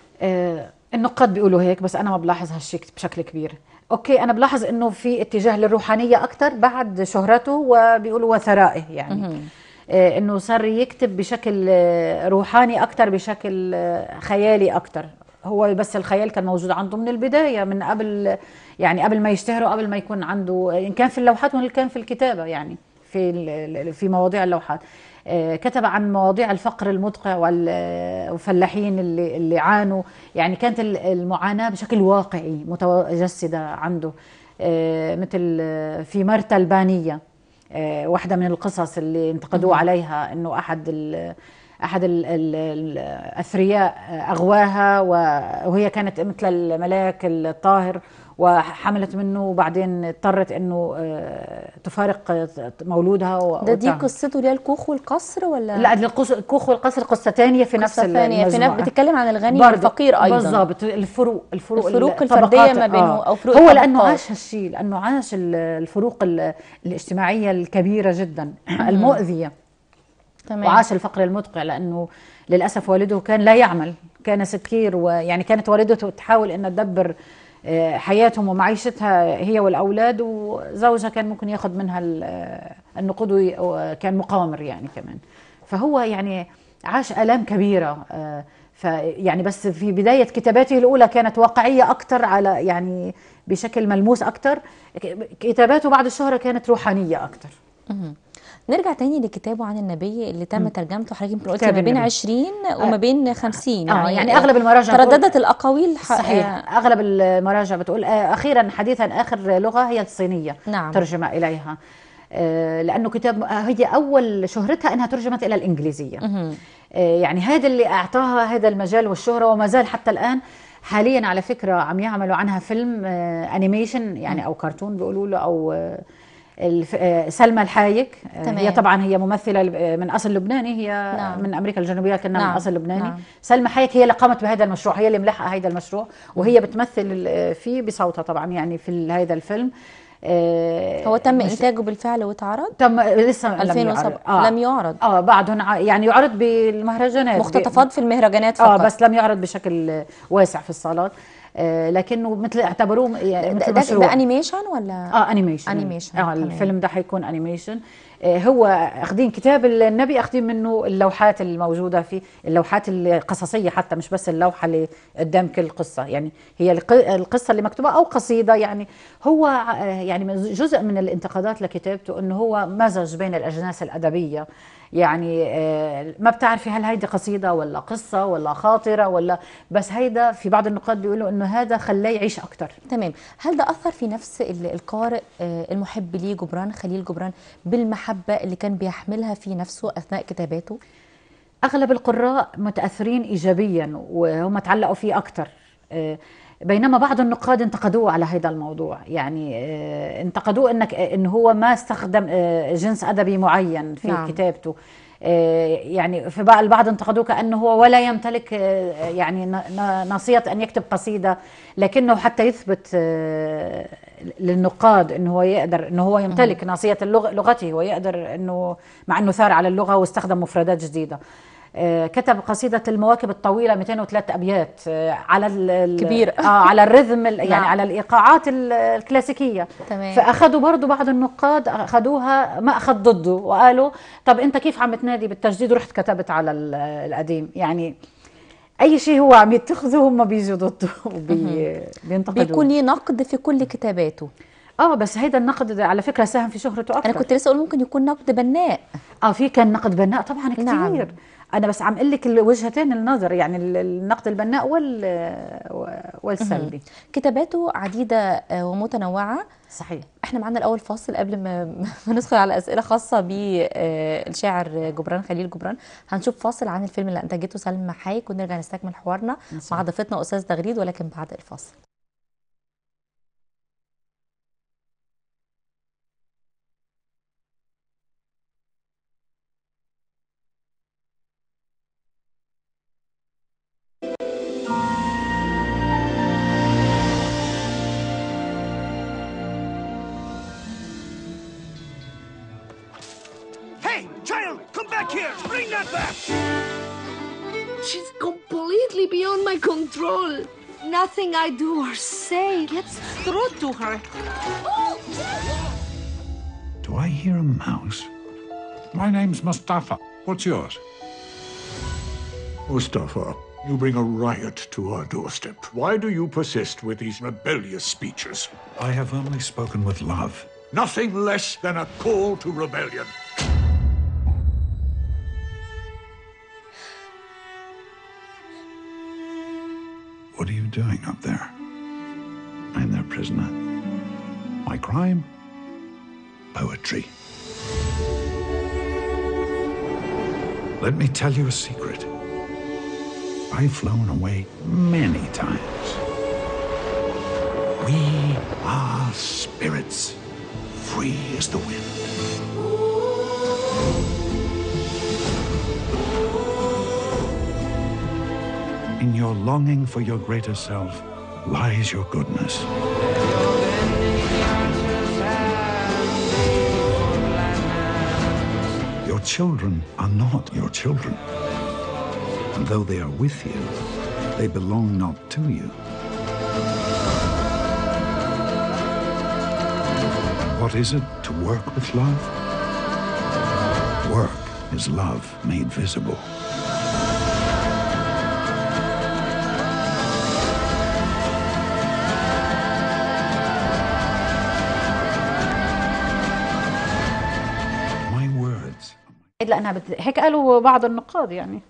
آه، النقاد بيقولوا هيك، بس انا ما بلاحظ هالشيء بشكل كبير. اوكي، انا بلاحظ انه في اتجاه للروحانيه اكثر بعد شهرته وبيقولوا وثرائه، يعني آه، انه صار يكتب بشكل آه، روحاني اكثر، بشكل آه، خيالي اكثر. هو بس الخيال كان موجود عنده من البدايه، من قبل يعني قبل ما يشتهر وقبل ما يكون عنده، ان كان في اللوحات وان كان في الكتابه، يعني في ال- في مواضيع اللوحات. آه، كتب عن مواضيع الفقر المدقع وال- والفلاحين اللي اللي عانوا، يعني كانت ال- المعاناة بشكل واقعي متجسدة عنده. آه، مثل آه، في مرتا البانية، آه، واحدة من القصص اللي انتقدوه عليها انه احد ال احد ال ال الاثرياء اغواها، وهي كانت مثل الملاك الطاهر، وحملت منه وبعدين اضطرت انه آه، تفارق مولودها و- ده دي وتعمل. قصته اللي هي الكوخ والقصر ولا لا، دي القص- الكوخ والقصر قصة ثانية في نفس قصة ثانية، في المجموعة. نفس بتتكلم عن الغني برضه والفقير ايضا. بالضبط، الفروق الفروق الفروق الطبقات. الفردية ما بينه أو فروق هو لانه الطبقات. عاش هالشيء، لانه عاش ال- الفروق ال- الاجتماعية الكبيرة جدا المؤذية، تمام. وعاش الفقر المدقع، لانه للاسف والده كان لا يعمل، كان سكير، ويعني كانت والدته تحاول انها تدبر آه، حياتهم ومعيشتها هي والاولاد، وزوجها كان ممكن ياخذ منها ال- آه، النقود، وكان مقامر يعني كمان. فهو يعني عاش آلام كبيرة. آه، فيعني بس في بداية كتاباته الأولى كانت واقعية أكثر، على يعني بشكل ملموس أكثر. كتاباته بعد الشهرة كانت روحانية أكثر. مهم. نرجع تاني لكتابه عن النبي اللي تم ترجمته. حضرتك يمكن قلتي كتاب ما بين النبي. عشرين وما بين خمسين، آه، يعني أغلب المراجع ترددت الأقاويل. ح- صحيح، أغلب المراجع بتقول آه، أخيرا حديثا آخر لغة هي الصينية. نعم. ترجم إليها، آه، لأنه كتاب آه، هي أول شهرتها أنها ترجمت إلى الإنجليزية. مهم. آه، يعني هذا اللي أعطاها هذا المجال والشهرة، وما زال حتى الآن. حاليا على فكرة عم يعملوا عنها فيلم آه، أنيميشن، يعني أو كرتون بيقولوا له، أو آه، الف- آه، سلمى الحايك. آه، تمام. هي طبعا هي ممثلة لب- آه، من أصل لبناني، هي نعم. من أمريكا الجنوبية، لكنها نعم. من أصل لبناني. نعم. سلمى حايك هي اللي قامت بهذا المشروع، هي اللي ملحقة هذا المشروع، وهي بتمثل آه، فيه بصوتها طبعا يعني في ال- هذا الفيلم. آه، هو تم مش- إنتاجه بالفعل واتعرض تم لسه لم ألفين يعرض. وسبعة. لم يعرض. اه بعدهم ع- يعني يعرض بالمهرجانات، مقتطفات في المهرجانات اه فقط. بس لم يعرض بشكل واسع في الصالات. آه لكنه مثل اعتبروه يعني ده, مثل ده, مشروع. ده انيميشن ولا اه انيميشن. أنيميشن، اه تمام. الفيلم ده حيكون انيميشن. آه هو اخذين كتاب النبي، اخذين منه اللوحات الموجوده فيه، اللوحات القصصيه حتى، مش بس اللوحه اللي قدام كل قصه، يعني هي الق- القصه اللي مكتوبه او قصيده. يعني هو آه يعني من- جزء من الانتقادات لكتابته انه هو مزج بين الاجناس الادبيه، يعني آه ما بتعرفي هل هيدي قصيده ولا قصه ولا خاطره ولا، بس هيدا في بعض النقاد بيقولوا انه هذا خلاه يعيش اكثر. تمام. هل ده أثر في نفس ال- القارئ آه، المحب ليه جبران خليل جبران بالمحبة اللي كان بيحملها في نفسه أثناء كتاباته؟ اغلب القراء متاثرين ايجابيا وهم تعلقوا فيه اكثر، بينما بعض النقاد انتقدوه على هذا الموضوع. يعني آه، انتقدوه انك ان هو ما استخدم آه، جنس ادبي معين في نعم. كتابته. آه، يعني في بعض البعض انتقدوه كانه هو ولا يمتلك آه، يعني ن- ن- ناصيه ان يكتب قصيده، لكنه حتى يثبت آه، للنقاد انه هو يقدر، انه هو يمتلك ناصيه اللغه لغته، ويقدر انه مع انه ثار على اللغه واستخدم مفردات جديده. آه، كتب قصيدة المواكب الطويلة مئتين وثلاثة أبيات آه، على ال- ال- كبير. آه على الرذم ال- يعني نعم. على الإيقاعات ال- الكلاسيكية. تمام. فأخذوا برضو بعض النقاد أخذوها ما أخذ ضده، وقالوا طب أنت كيف عم تنادي بالتجديد ورحت كتبت على ال- القديم؟ يعني اي شيء هو عم يتخذه هم بيجوا ضده وبينتقدوه. بيكون ليه نقد في كل كتاباته. اه بس هيدا النقد على فكره ساهم في شهرته اكثر. انا كنت لسه اقول ممكن يكون نقد بناء. اه في كان نقد بناء طبعا كثير. نعم. انا بس عم اقول لك وجهتين النظر، يعني النقد البناء وال والسلبي. كتاباته عديده ومتنوعه. صحيح. احنا معانا الاول فاصل قبل ما ما ندخل على اسئله خاصه بالشاعر جبران خليل جبران. هنشوف فاصل عن الفيلم اللي انتجته سلمى حايك ونرجع نستكمل حوارنا مع ضيفتنا استاذ تغريد، ولكن بعد الفاصل. Child, come back here! Bring that back! She's completely beyond my control. Nothing I do or say gets through to her. Do I hear a mouse? My name's Mustafa. What's yours? Mustafa, you bring a riot to our doorstep. Why do you persist with these rebellious speeches? I have only spoken with love. Nothing less than a call to rebellion. What are you doing up there? I'm their prisoner. My crime? Poetry. Let me tell you a secret. I've flown away many times. We are spirits, free as the wind. In your longing for your greater self lies your goodness. Your children are not your children. And though they are with you, they belong not to you. What is it to work with love? Work is love made visible. لأنها بت... هيك قالوا بعض النقاد يعني.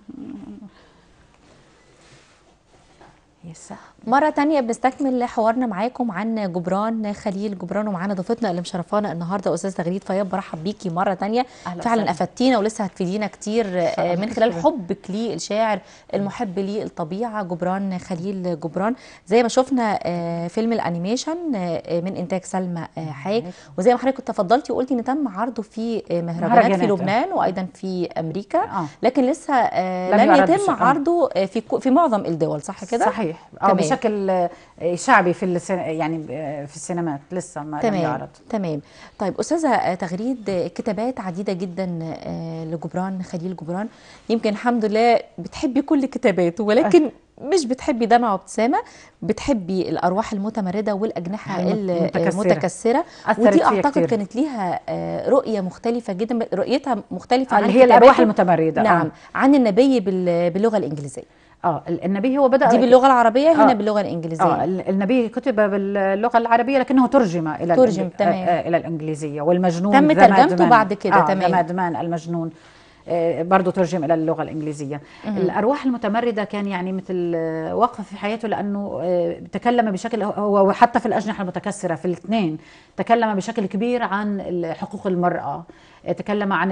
يس. مرة تانية بنستكمل حوارنا معاكم عن جبران خليل جبران، ومعانا ضيفتنا اللي مشرفانا النهارده استاذ تغريد فياض. برحب بيكي مرة تانية. فعلا افدتينا ولسه هتفيدينا كتير من خلال حبك للشاعر المحب للطبيعة جبران خليل جبران. زي ما شفنا فيلم الانيميشن من انتاج سلمى حايك، وزي ما حضرتك كنت تفضلتي وقلتي ان تم عرضه في مهرجانات في لبنان وايضا في امريكا، لكن لسه لم يتم عرضه في في معظم الدول، صح كده؟ صحيح. اه بشكل شعبي في السن... يعني في السينمات لسه ما لم يعرض. تمام. طيب استاذه تغريد، كتابات عديده جدا لجبران خليل جبران، يمكن الحمد لله بتحبي كل كتاباته، ولكن مش بتحبي دمع وابتسامه، بتحبي الارواح المتمرده والاجنحه المتكسره، ودي اعتقد كتير. كانت ليها رؤيه مختلفه جدا، رؤيتها مختلفه عن اللي هي الارواح المتمرده. نعم. آه. عن النبي باللغه الانجليزيه. اه النبي هو بدأ دي باللغه العربيه، هنا آه باللغه الانجليزيه. اه النبي كتب باللغه العربيه لكنه ترجم الى ترجم تمام. آه الى الانجليزيه، والمجنون تم ترجمته بعد كده. آه تمام. مادمان المجنون آه برضه ترجم الى اللغه الانجليزيه. مم. الارواح المتمرده كان يعني مثل وقف في حياته، لانه آه تكلم بشكل، هو حتى في الاجنحه المتكسره في الاثنين تكلم بشكل كبير عن حقوق المراه. تكلم عن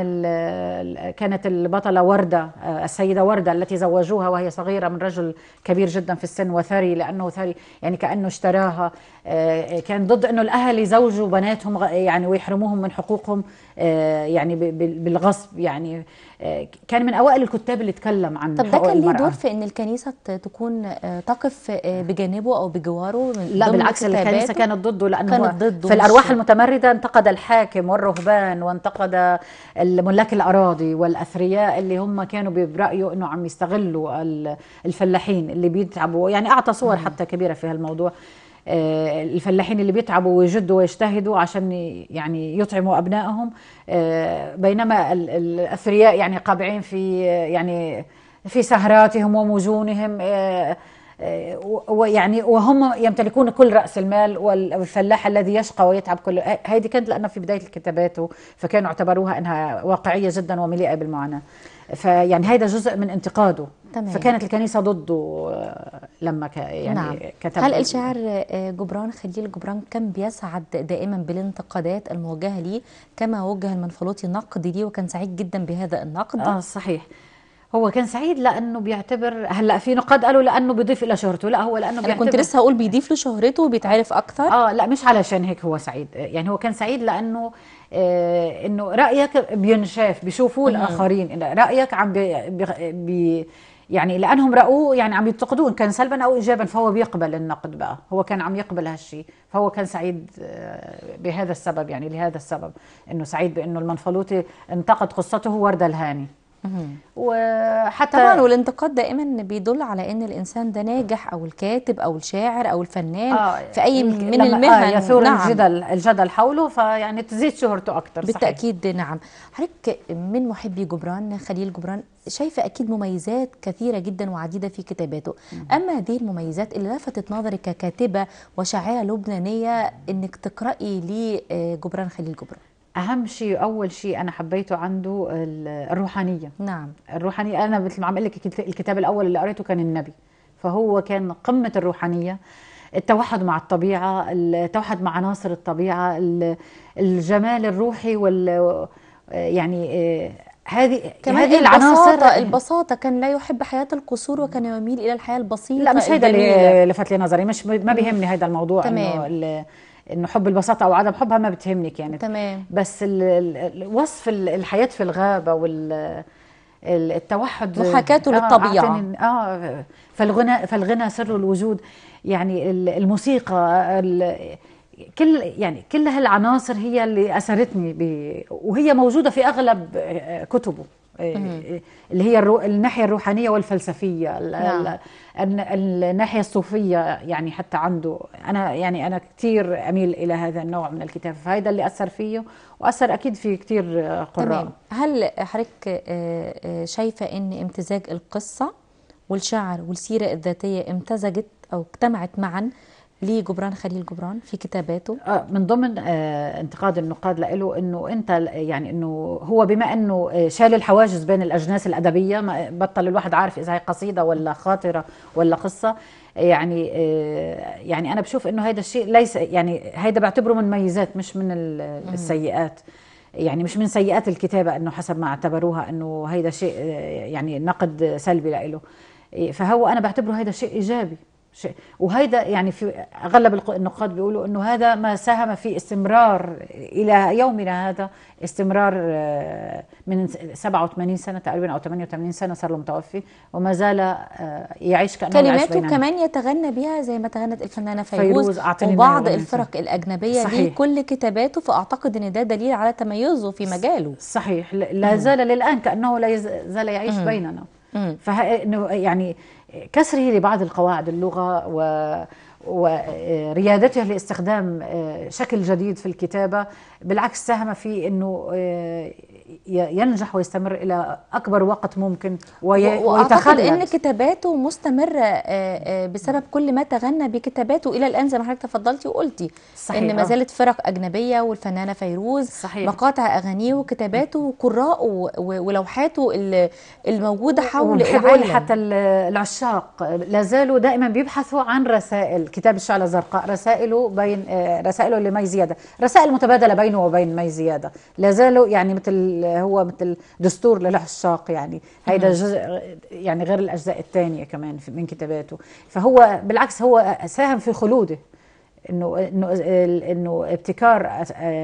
كانت البطلة وردة، السيدة وردة التي زوجوها وهي صغيرة من رجل كبير جدا في السن وثري، لأنه ثري يعني كأنه اشتراها. كان ضد أنه الأهل يزوجوا بناتهم يعني ويحرموهم من حقوقهم يعني بالغصب. يعني كان من أوائل الكتاب اللي تكلم عن طب ده كان ليه دور في أن الكنيسة تكون تقف بجانبه أو بجواره؟ لا بالعكس، الكنيسة كانت ضده، لأنه كانت ضده في الأرواح المتمردة انتقد الحاكم والرهبان، وانتقد الملاك الأراضي والأثرياء اللي هم كانوا برأيه أنه عم يستغلوا الفلاحين اللي بيتعبوا. يعني أعطى صور حتى كبيرة في هالموضوع، الفلاحين اللي بيتعبوا ويجدوا ويجتهدوا عشان يعني يطعموا أبنائهم، بينما الأثرياء يعني قابعين في يعني في سهراتهم ومجونهم، آه، آه، ويعني وهم يمتلكون كل رأس المال، والفلاح الذي يشقى ويتعب كل هذه كانت لأنها في بداية كتاباته، فكانوا اعتبروها أنها واقعية جدا ومليئة بالمعاناة. فيعني هذا جزء من انتقاده. تمام. فكانت الكنيسة ضده لما ك يعني نعم. كتب. هل الشاعر جبران خليل جبران كان بيسعد دائما بالانتقادات الموجهة ليه كما وجه المنفلوطي نقد ليه وكان سعيد جدا بهذا النقد؟ اه صحيح، هو كان سعيد لانه بيعتبر، هلا في نقاد قالوا لانه بيضيف الى شهرته، لا هو لانه بيعتبر، كنت لسه هقول بيضيف له شهرته وبيتعرف اكثر. اه لا مش علشان هيك هو سعيد، يعني هو كان سعيد لانه آه انه رايك بينشاف، بيشوفوه الاخرين، إن رايك عم بي, بي, بي يعني لانهم راوه يعني عم ينتقدون كان سلبا او ايجابا، فهو بيقبل النقد بقى، هو كان عم يقبل هالشيء، فهو كان سعيد بهذا السبب، يعني لهذا السبب انه سعيد بانه المنفلوطي انتقد قصته وردة الهاني. وحتى طبعا والانتقاد دائما بيدل على ان الانسان ده ناجح، او الكاتب او الشاعر او الفنان آه في اي من المهن آه يثور نعم. الجدل الجدل حوله، فيعني تزيد شهرته اكثر. بالتاكيد صحيح. نعم. حضرتك من محبي جبران خليل جبران شايفه اكيد مميزات كثيره جدا وعديده في كتاباته، اما هذه المميزات اللي لفتت نظرك ككاتبه وشاعره لبنانيه انك تقراي لجبران خليل جبران؟ أهم شيء أول شيء أنا حبيته عنده الروحانية. نعم الروحانية، أنا مثل ما عم لك الكتاب الأول اللي قريته كان النبي، فهو كان قمة الروحانية، التوحد مع الطبيعة، التوحد مع عناصر الطبيعة، الجمال الروحي، وال يعني هذه هذه العناصر. البساطة البساطة كان لا يحب حياة القصور وكان يميل إلى الحياة البسيطة. لا مش هيدا اللي لفت لي نظري، مش ما بيهمني هذا الموضوع. تمام. إنه انه حب البساطه او عدم حبها ما بتهمنك يعني. تمام. بس وصف الحياه في الغابه والتوحد، محاكاته للطبيعه. اه فالغنى فالغنى سر الوجود، يعني الموسيقى، كل يعني كل هالعناصر هي اللي اثرتني، وهي موجوده في اغلب كتبه، اللي هي الرو... الناحيه الروحانيه والفلسفيه. نعم. الناحيه الصوفيه يعني حتى عنده، انا يعني انا كثير اميل الى هذا النوع من الكتاب، فهذا اللي اثر فيه واثر اكيد في كثير قراء. تمام. هل حضرتك شايفه ان امتزاج القصه والشعر والسيره الذاتيه امتزجت او اجتمعت معا لجبران خليل جبران في كتاباته؟ آه من ضمن آه انتقاد النقاد له انه انت يعني انه هو بما انه شال الحواجز بين الاجناس الادبيه، ما بطل الواحد عارف اذا هي قصيده ولا خاطره ولا قصه، يعني آه يعني انا بشوف انه هذا الشيء ليس، يعني هذا بعتبره من ميزات مش من السيئات، يعني مش من سيئات الكتابه، انه حسب ما اعتبروها انه هذا شيء يعني نقد سلبي له، فهو انا بعتبره هذا شيء ايجابي. وهيدا يعني في اغلب النقاد بيقولوا انه هذا ما ساهم في استمرار الى يومنا هذا، استمرار من سبعة وثمانين سنه تقريبا او ثمانية وثمانين سنه صار له متوفي، وما زال يعيش كانه كلماته كمان يتغنى بها زي ما تغنت الفنانه فيروز وبعض الفرق الاجنبيه دي كل كتاباته، فاعتقد ان ده دليل على تميزه في مجاله. صحيح، لا زال للان كانه لا زال يعيش مم. بيننا. فانه يعني كسره لبعض القواعد اللغة و وريادته لاستخدام شكل جديد في الكتابة، بالعكس ساهم في أنه ينجح ويستمر إلى أكبر وقت ممكن ويتخلد. وأعتقد أن كتاباته مستمرة بسبب كل ما تغنى بكتاباته إلى الآن، زي ما حضرتك تفضلتي وقلتي. صحيح. أن ما زالت فرق أجنبية والفنانة فيروز. صحيح. مقاطع أغانيه وكتاباته وقراءه ولوحاته الموجودة حول العالم. حتى العشاق لا زالوا دائما بيبحثوا عن رسائل. كتاب الشعلة الزرقاء رسائله بين رسائله لمي زيادة، رسائل متبادلة بينه وبين مي زيادة، لا زالوا يعني مثل هو مثل دستور للعشاق، يعني هيدا جزء يعني غير الأجزاء الثانية كمان من كتاباته. فهو بالعكس هو ساهم في خلوده، إنه إنه إنه ابتكار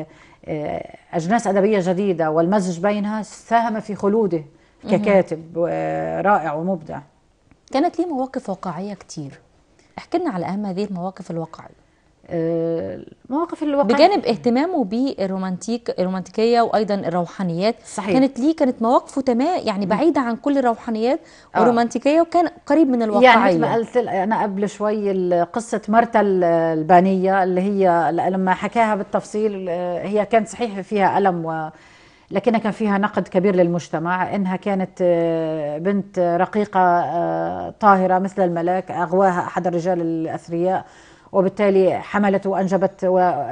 أجناس أدبية جديدة والمزج بينها ساهم في خلوده ككاتب رائع ومبدع. كانت ليه مواقف واقعية كتير، احكي لنا على أهم هذه المواقف الواقعية. المواقف الواقعية بجانب اهتمامه بالرومانتيك الرومانتيكية وأيضا الروحانيات. صحيح. كانت ليه كانت مواقفه تمام يعني بعيدة عن كل الروحانيات والرومانتيكية، وكان قريب من الواقعية. يعني مثل ما قلت أنا قبل شوي قصة مرتا البانية اللي هي لما حكاها بالتفصيل هي كانت صحيح فيها ألم و لكنها كان فيها نقد كبير للمجتمع، إنها كانت بنت رقيقة طاهرة مثل الملاك، أغواها أحد الرجال الأثرياء، وبالتالي حملت وأنجبت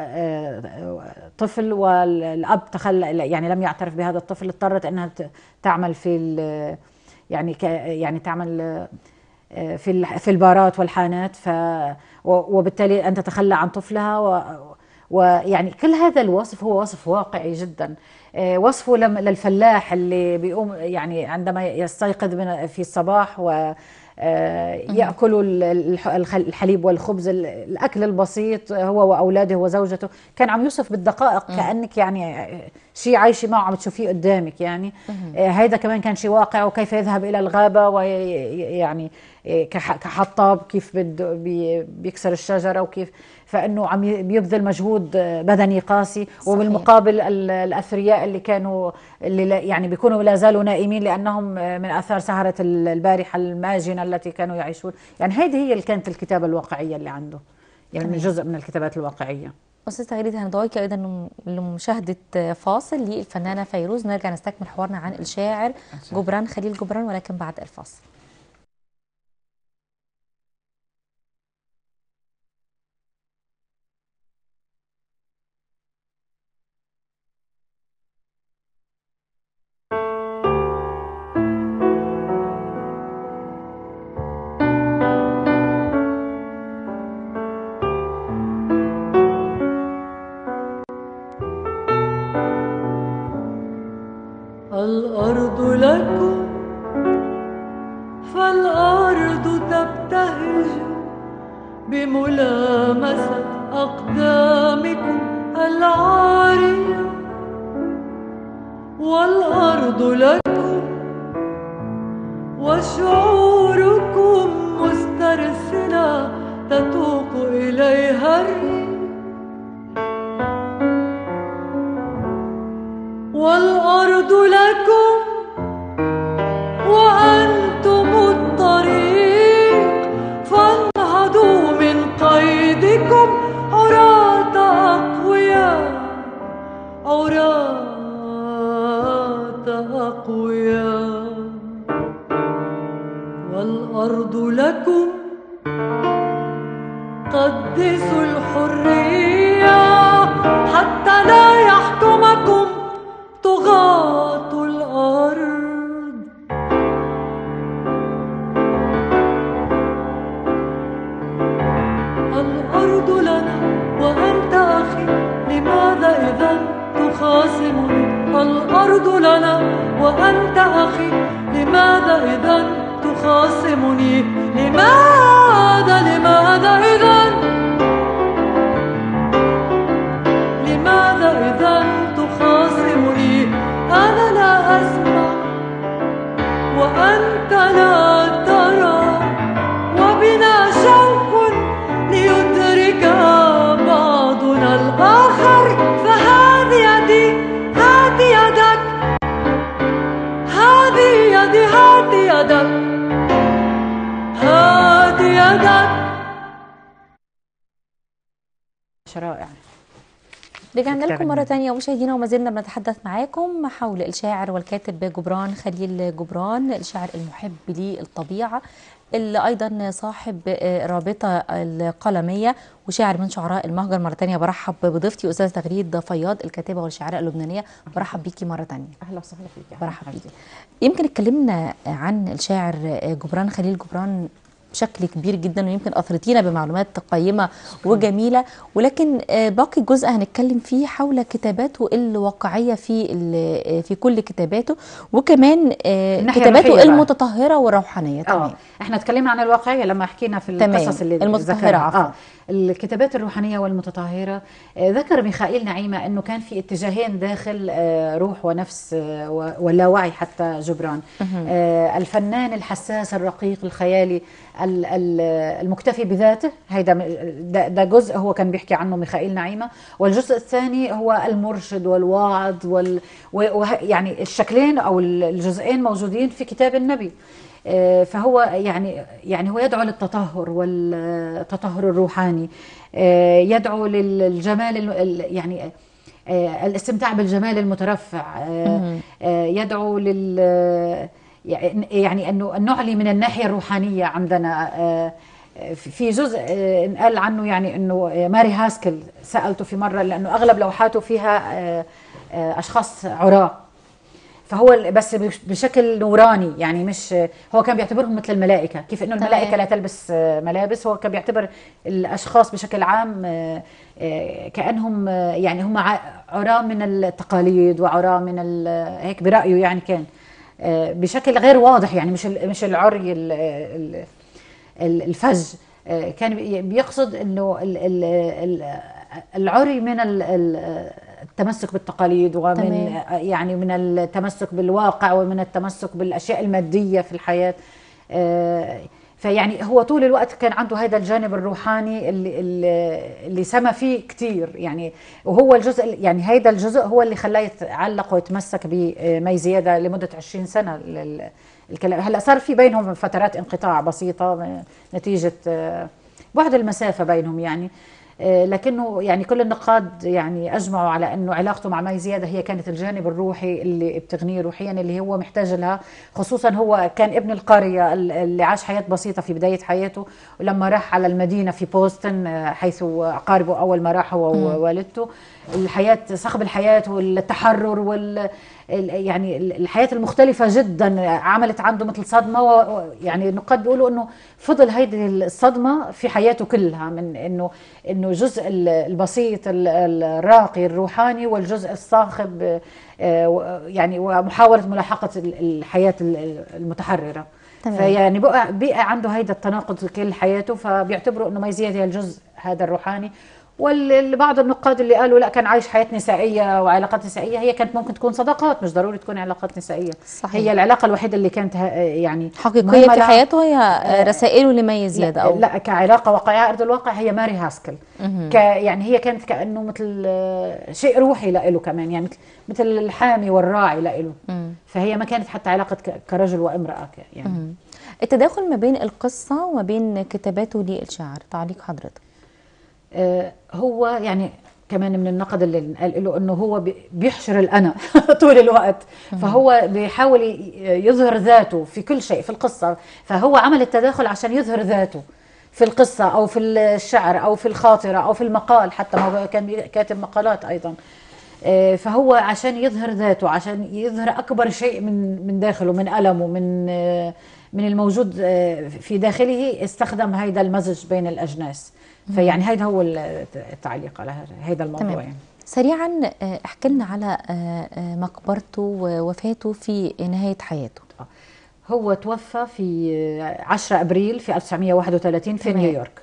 طفل، والأب تخلى يعني لم يعترف بهذا الطفل، اضطرت أنها تعمل في يعني يعني تعمل في في البارات والحانات، ف وبالتالي أن تتخلى عن طفلها. ويعني كل هذا الوصف هو وصف واقعي جدا. وصفه للفلاح اللي بيقوم يعني عندما يستيقظ في الصباح و يأكلوا الحليب والخبز، الأكل البسيط، هو وأولاده وزوجته، كان عم يوصف بالدقائق كأنك يعني شيء عايشة معه عم تشوفيه قدامك يعني. هيدا كمان كان شيء واقع، وكيف يذهب إلى الغابة ويعني كحطاب كيف بده بيكسر الشجرة، وكيف فإنه عم بيبذل مجهود بدني قاسي. صحيح. وبالمقابل الأثرياء اللي كانوا اللي يعني بيكونوا لا زالوا نائمين لأنهم من آثار سهرة البارحة الماجنة التي كانوا يعيشون. يعني هذه هي اللي كانت الكتابة الواقعية اللي عنده، يعني من جزء من الكتابات الواقعية. أستاذ تغريد هندعوك أيضا لمشاهدة فاصل للفنانة فيروز، نرجع نستكمل حوارنا عن الشاعر جبران خليل جبران، ولكن بعد الفاصل. الأرض لكم فالأرض تبتهج بملامسة أقدامكم العارية، والأرض لكم وشعوركم مسترسلة تتوق إليها الريح، والأرض لكم وأنتم الطريق، فانهضوا من قيدكم عراة أقوياء، عراة أقوياء. والأرض لكم قدسوا الحرية حتى لا يحكمكم طغاة الأرض. الأرض لنا وأنت أخي، لماذا إذا تخاصمني؟ الأرض لنا وأنت أخي، لماذا إذا تخاصمني؟ لماذا لماذا إذا لماذا إذا تخاصمني؟ أنا لا أسمع وأنت لا ترى، وبنا شوق ليدرك بعضنا الآخر. فهذه يدي، هذه يدك، هذه يدي، هذه يدك، هذه يدك. رائع. رجعنا لكم مرة تانية مشاهدينا، وما زلنا بنتحدث معاكم حول الشاعر والكاتب جبران خليل جبران، الشاعر المحب للطبيعة، اللي أيضا صاحب رابطة القلمية وشاعر من شعراء المهجر. مرة تانية برحب بضيفتي أستاذ تغريد فياض، الكاتبة والشاعرة اللبنانية. برحب بيكي مرة تانية. أهلا وسهلا فيك. برحب بيكي. يمكن اتكلمنا عن الشاعر جبران خليل جبران بشكل كبير جدا، ويمكن اثرتينا بمعلومات قيمه وجميله، ولكن باقي جزء هنتكلم فيه حول كتاباته الواقعيه في في كل كتاباته، وكمان كتاباته المتطهره والروحانيه. اه احنا اتكلمنا عن الواقعيه لما حكينا في القصص اللي المتطهره. اه الكتابات الروحانيه والمتطهره. ذكر ميخائيل نعيمه انه كان في اتجاهين داخل روح ونفس واللاوعي حتى جبران. الفنان الحساس الرقيق الخيالي المكتفي بذاته، هيدا ده جزء هو كان بيحكي عنه ميخائيل نعيمه، والجزء الثاني هو المرشد والواعظ وال يعني الشكلين او الجزئين موجودين في كتاب النبي. فهو يعني يعني هو يدعو للتطهر والتطهر الروحاني، يدعو للجمال يعني آه، الاستمتاع بالجمال المترفع، آه، آه، يدعو لل يعني انه نعلي من الناحيه الروحانيه عندنا. آه، في جزء آه، انقال عنه يعني انه ماري هاسكل سالته في مره، لانه اغلب لوحاته فيها آه، آه، اشخاص عراة، فهو بس بشكل نوراني، يعني مش هو كان بيعتبرهم مثل الملائكه، كيف انه الملائكه لا تلبس ملابس، هو كان بيعتبر الاشخاص بشكل عام كانهم يعني هم عراة من التقاليد وعراة من هيك برايه، يعني كان بشكل غير واضح، يعني مش مش العري الفج، كان بيقصد انه العري من التمسك بالتقاليد، ومن تمام. يعني من التمسك بالواقع، ومن التمسك بالاشياء الماديه في الحياه. فيعني هو طول الوقت كان عنده هذا الجانب الروحاني اللي اللي سما فيه كثير يعني، وهو الجزء يعني هذا الجزء هو اللي خلاه يتعلق ويتمسك بمي زياده لمده عشرين سنه. الكلام هلا صار في بينهم فترات انقطاع بسيطه نتيجه بعد المسافه بينهم يعني، لكنه يعني كل النقاد يعني اجمعوا على انه علاقته مع مي زياده هي كانت الجانب الروحي اللي بتغنيه روحيا، اللي هو محتاج لها، خصوصا هو كان ابن القريه اللي عاش حياه بسيطه في بدايه حياته، ولما راح على المدينه في بوسطن حيث اقاربه اول ما راح هو ووالدته، الحياه صخب الحياه والتحرر وال يعني الحياه المختلفه جدا عملت عنده مثل صدمه، يعني النقاد بيقولوا انه فضل هيدي الصدمه في حياته كلها، من انه انه الجزء البسيط الراقي الروحاني والجزء الصاخب يعني ومحاوله ملاحقه الحياه المتحرره. تمام. فيعني بقى بقى عنده هيدا التناقض كل حياته، فبيعتبروا انه مي زياده هي الجزء هذا الروحاني. والبعض النقاد اللي قالوا لا كان عايش حياة نسائية وعلاقات نسائية، هي كانت ممكن تكون صداقات، مش ضروري تكون علاقات نسائية. صحيح. هي العلاقة الوحيدة اللي كانت يعني حقيقية في حياته هي رسائله لمي زيادة، أو لا كعلاقة واقعية على أرض الواقع هي ماري هاسكل. ك يعني هي كانت كأنه مثل شيء روحي له كمان، يعني مثل مثل الحامي والراعي له. فهي ما كانت حتى علاقة كرجل وامرأة يعني. مم. التداخل ما بين القصة وما بين كتاباته للشعر، تعليق حضرتك؟ آه هو يعني كمان من النقد اللي قال له انه هو بيحشر الانا طول الوقت، فهو بيحاول يظهر ذاته في كل شيء في القصه، فهو عمل التداخل عشان يظهر ذاته في القصه او في الشعر او في الخاطره او في المقال، حتى ما هو كان كاتب مقالات ايضا. آه فهو عشان يظهر ذاته، عشان يظهر اكبر شيء من من داخله، من المه، من آه من الموجود آه في داخله، استخدم هيدا المزج بين الاجناس. فيعني هيدا هو التعليق على هيدا الموضوع. تمام. يعني سريعا احكي لنا على مقبرته ووفاته في نهاية حياته. هو توفى في عشرة أبريل في ألف وتسعمائة وواحد وثلاثين في تمام. نيويورك.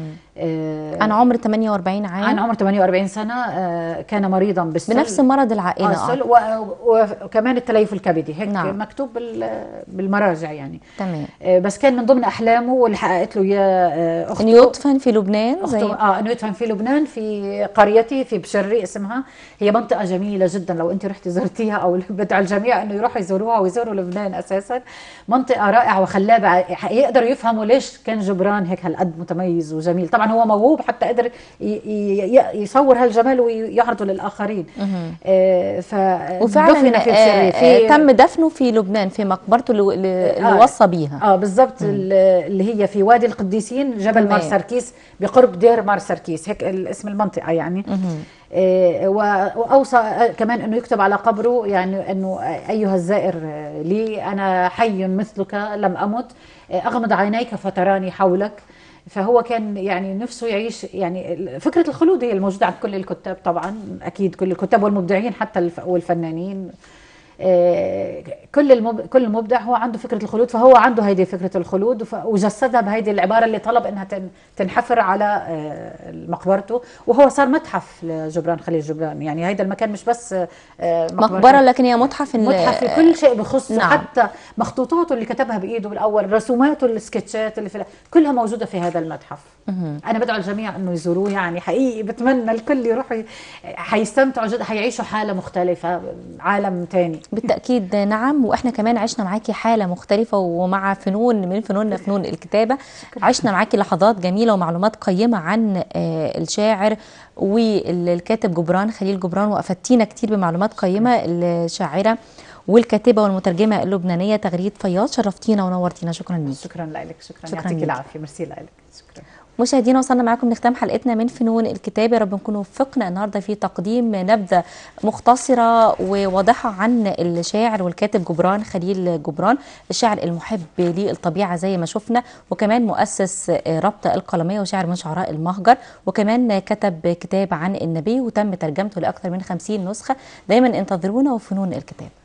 آه عن عمر ثمانية وأربعين عام. عن عمر ثمانية وأربعين سنة. آه كان مريضا بالسل، بنفس مرض العائلة. آه. وكمان التليف الكبدي، هيك نعم. مكتوب بالمراجع يعني. تمام. آه بس كان من ضمن أحلامه واللي حققت له إياه أخته، إنه يدفن في لبنان. أخته زي آه إنه يدفن في لبنان في قريتي في بشري اسمها. هي منطقة جميلة جدا، لو أنت رحتي زرتيها أو بدعو الجميع إنه يروحوا يزوروها ويزوروا لبنان. أساسا منطقة رائعة وخلابة، يقدروا يفهموا ليش كان جبران هيك هالقد متميز وجميل. طبعا هو موهوب حتى قدر يصور هالجمال ويعرضه للآخرين. آه وفعلا في آه في تم دفنه في لبنان في مقبرته اللي, اللي آه وصى بيها. اه بالضبط، اللي هي في وادي القديسين، جبل مار سركيس بقرب دير مار سركيس، هيك اسم المنطقة يعني. آه وأوصى كمان أنه يكتب على قبره يعني أنه أيها الزائر لي أنا حي مثلك لم أمت، أغمض عينيك فتراني حولك. فهو كان يعني نفسه يعيش يعني فكرة الخلود هي الموجودة عند كل الكتاب طبعا، أكيد كل الكتاب والمبدعين حتى والفنانين. كل المب... كل المبدع هو عنده فكرة الخلود، فهو عنده هيدي فكرة الخلود وجسدها بهيدي العبارة اللي طلب انها تنحفر على مقبرته، وهو صار متحف لجبران خليل جبران. يعني هيدا المكان مش بس مقبرة لكن هي متحف، متحف في كل شيء بخصه. نعم. حتى مخطوطاته اللي كتبها بايده بالاول، رسوماته السكتشات اللي في كلها موجودة في هذا المتحف. مه. انا بدعو الجميع انه يزوروه، يعني حقيقي بتمنى الكل يروحوا، حيستمتعوا جدا، حيعيشوا حالة مختلفة، عالم تاني. بالتأكيد نعم، وإحنا كمان عشنا معاكي حالة مختلفة ومع فنون من فنوننا فنون الكتابة. عشنا معاكي لحظات جميلة ومعلومات قيمة عن الشاعر والكاتب جبران خليل جبران، وأفدتينا كتير بمعلومات قيمة. الشاعرة والكاتبة والمترجمة اللبنانية تغريد فياض، شرفتينا ونورتينا. شكرا ليك. شكرا لك. شكرا, شكرا يعطيك العافية. ميرسي لك. شكرا. مشاهدينا وصلنا معاكم لختام حلقتنا من فنون الكتابة. يا رب نكون وفقنا النهارده في تقديم نبذة مختصرة وواضحة عن الشاعر والكاتب جبران خليل جبران، الشاعر المحب للطبيعة زي ما شفنا، وكمان مؤسس رابطة القلمية وشاعر من شعراء المهجر، وكمان كتب كتاب عن النبي وتم ترجمته لأكثر من خمسين نسخة. دايما انتظرونا وفنون الكتاب.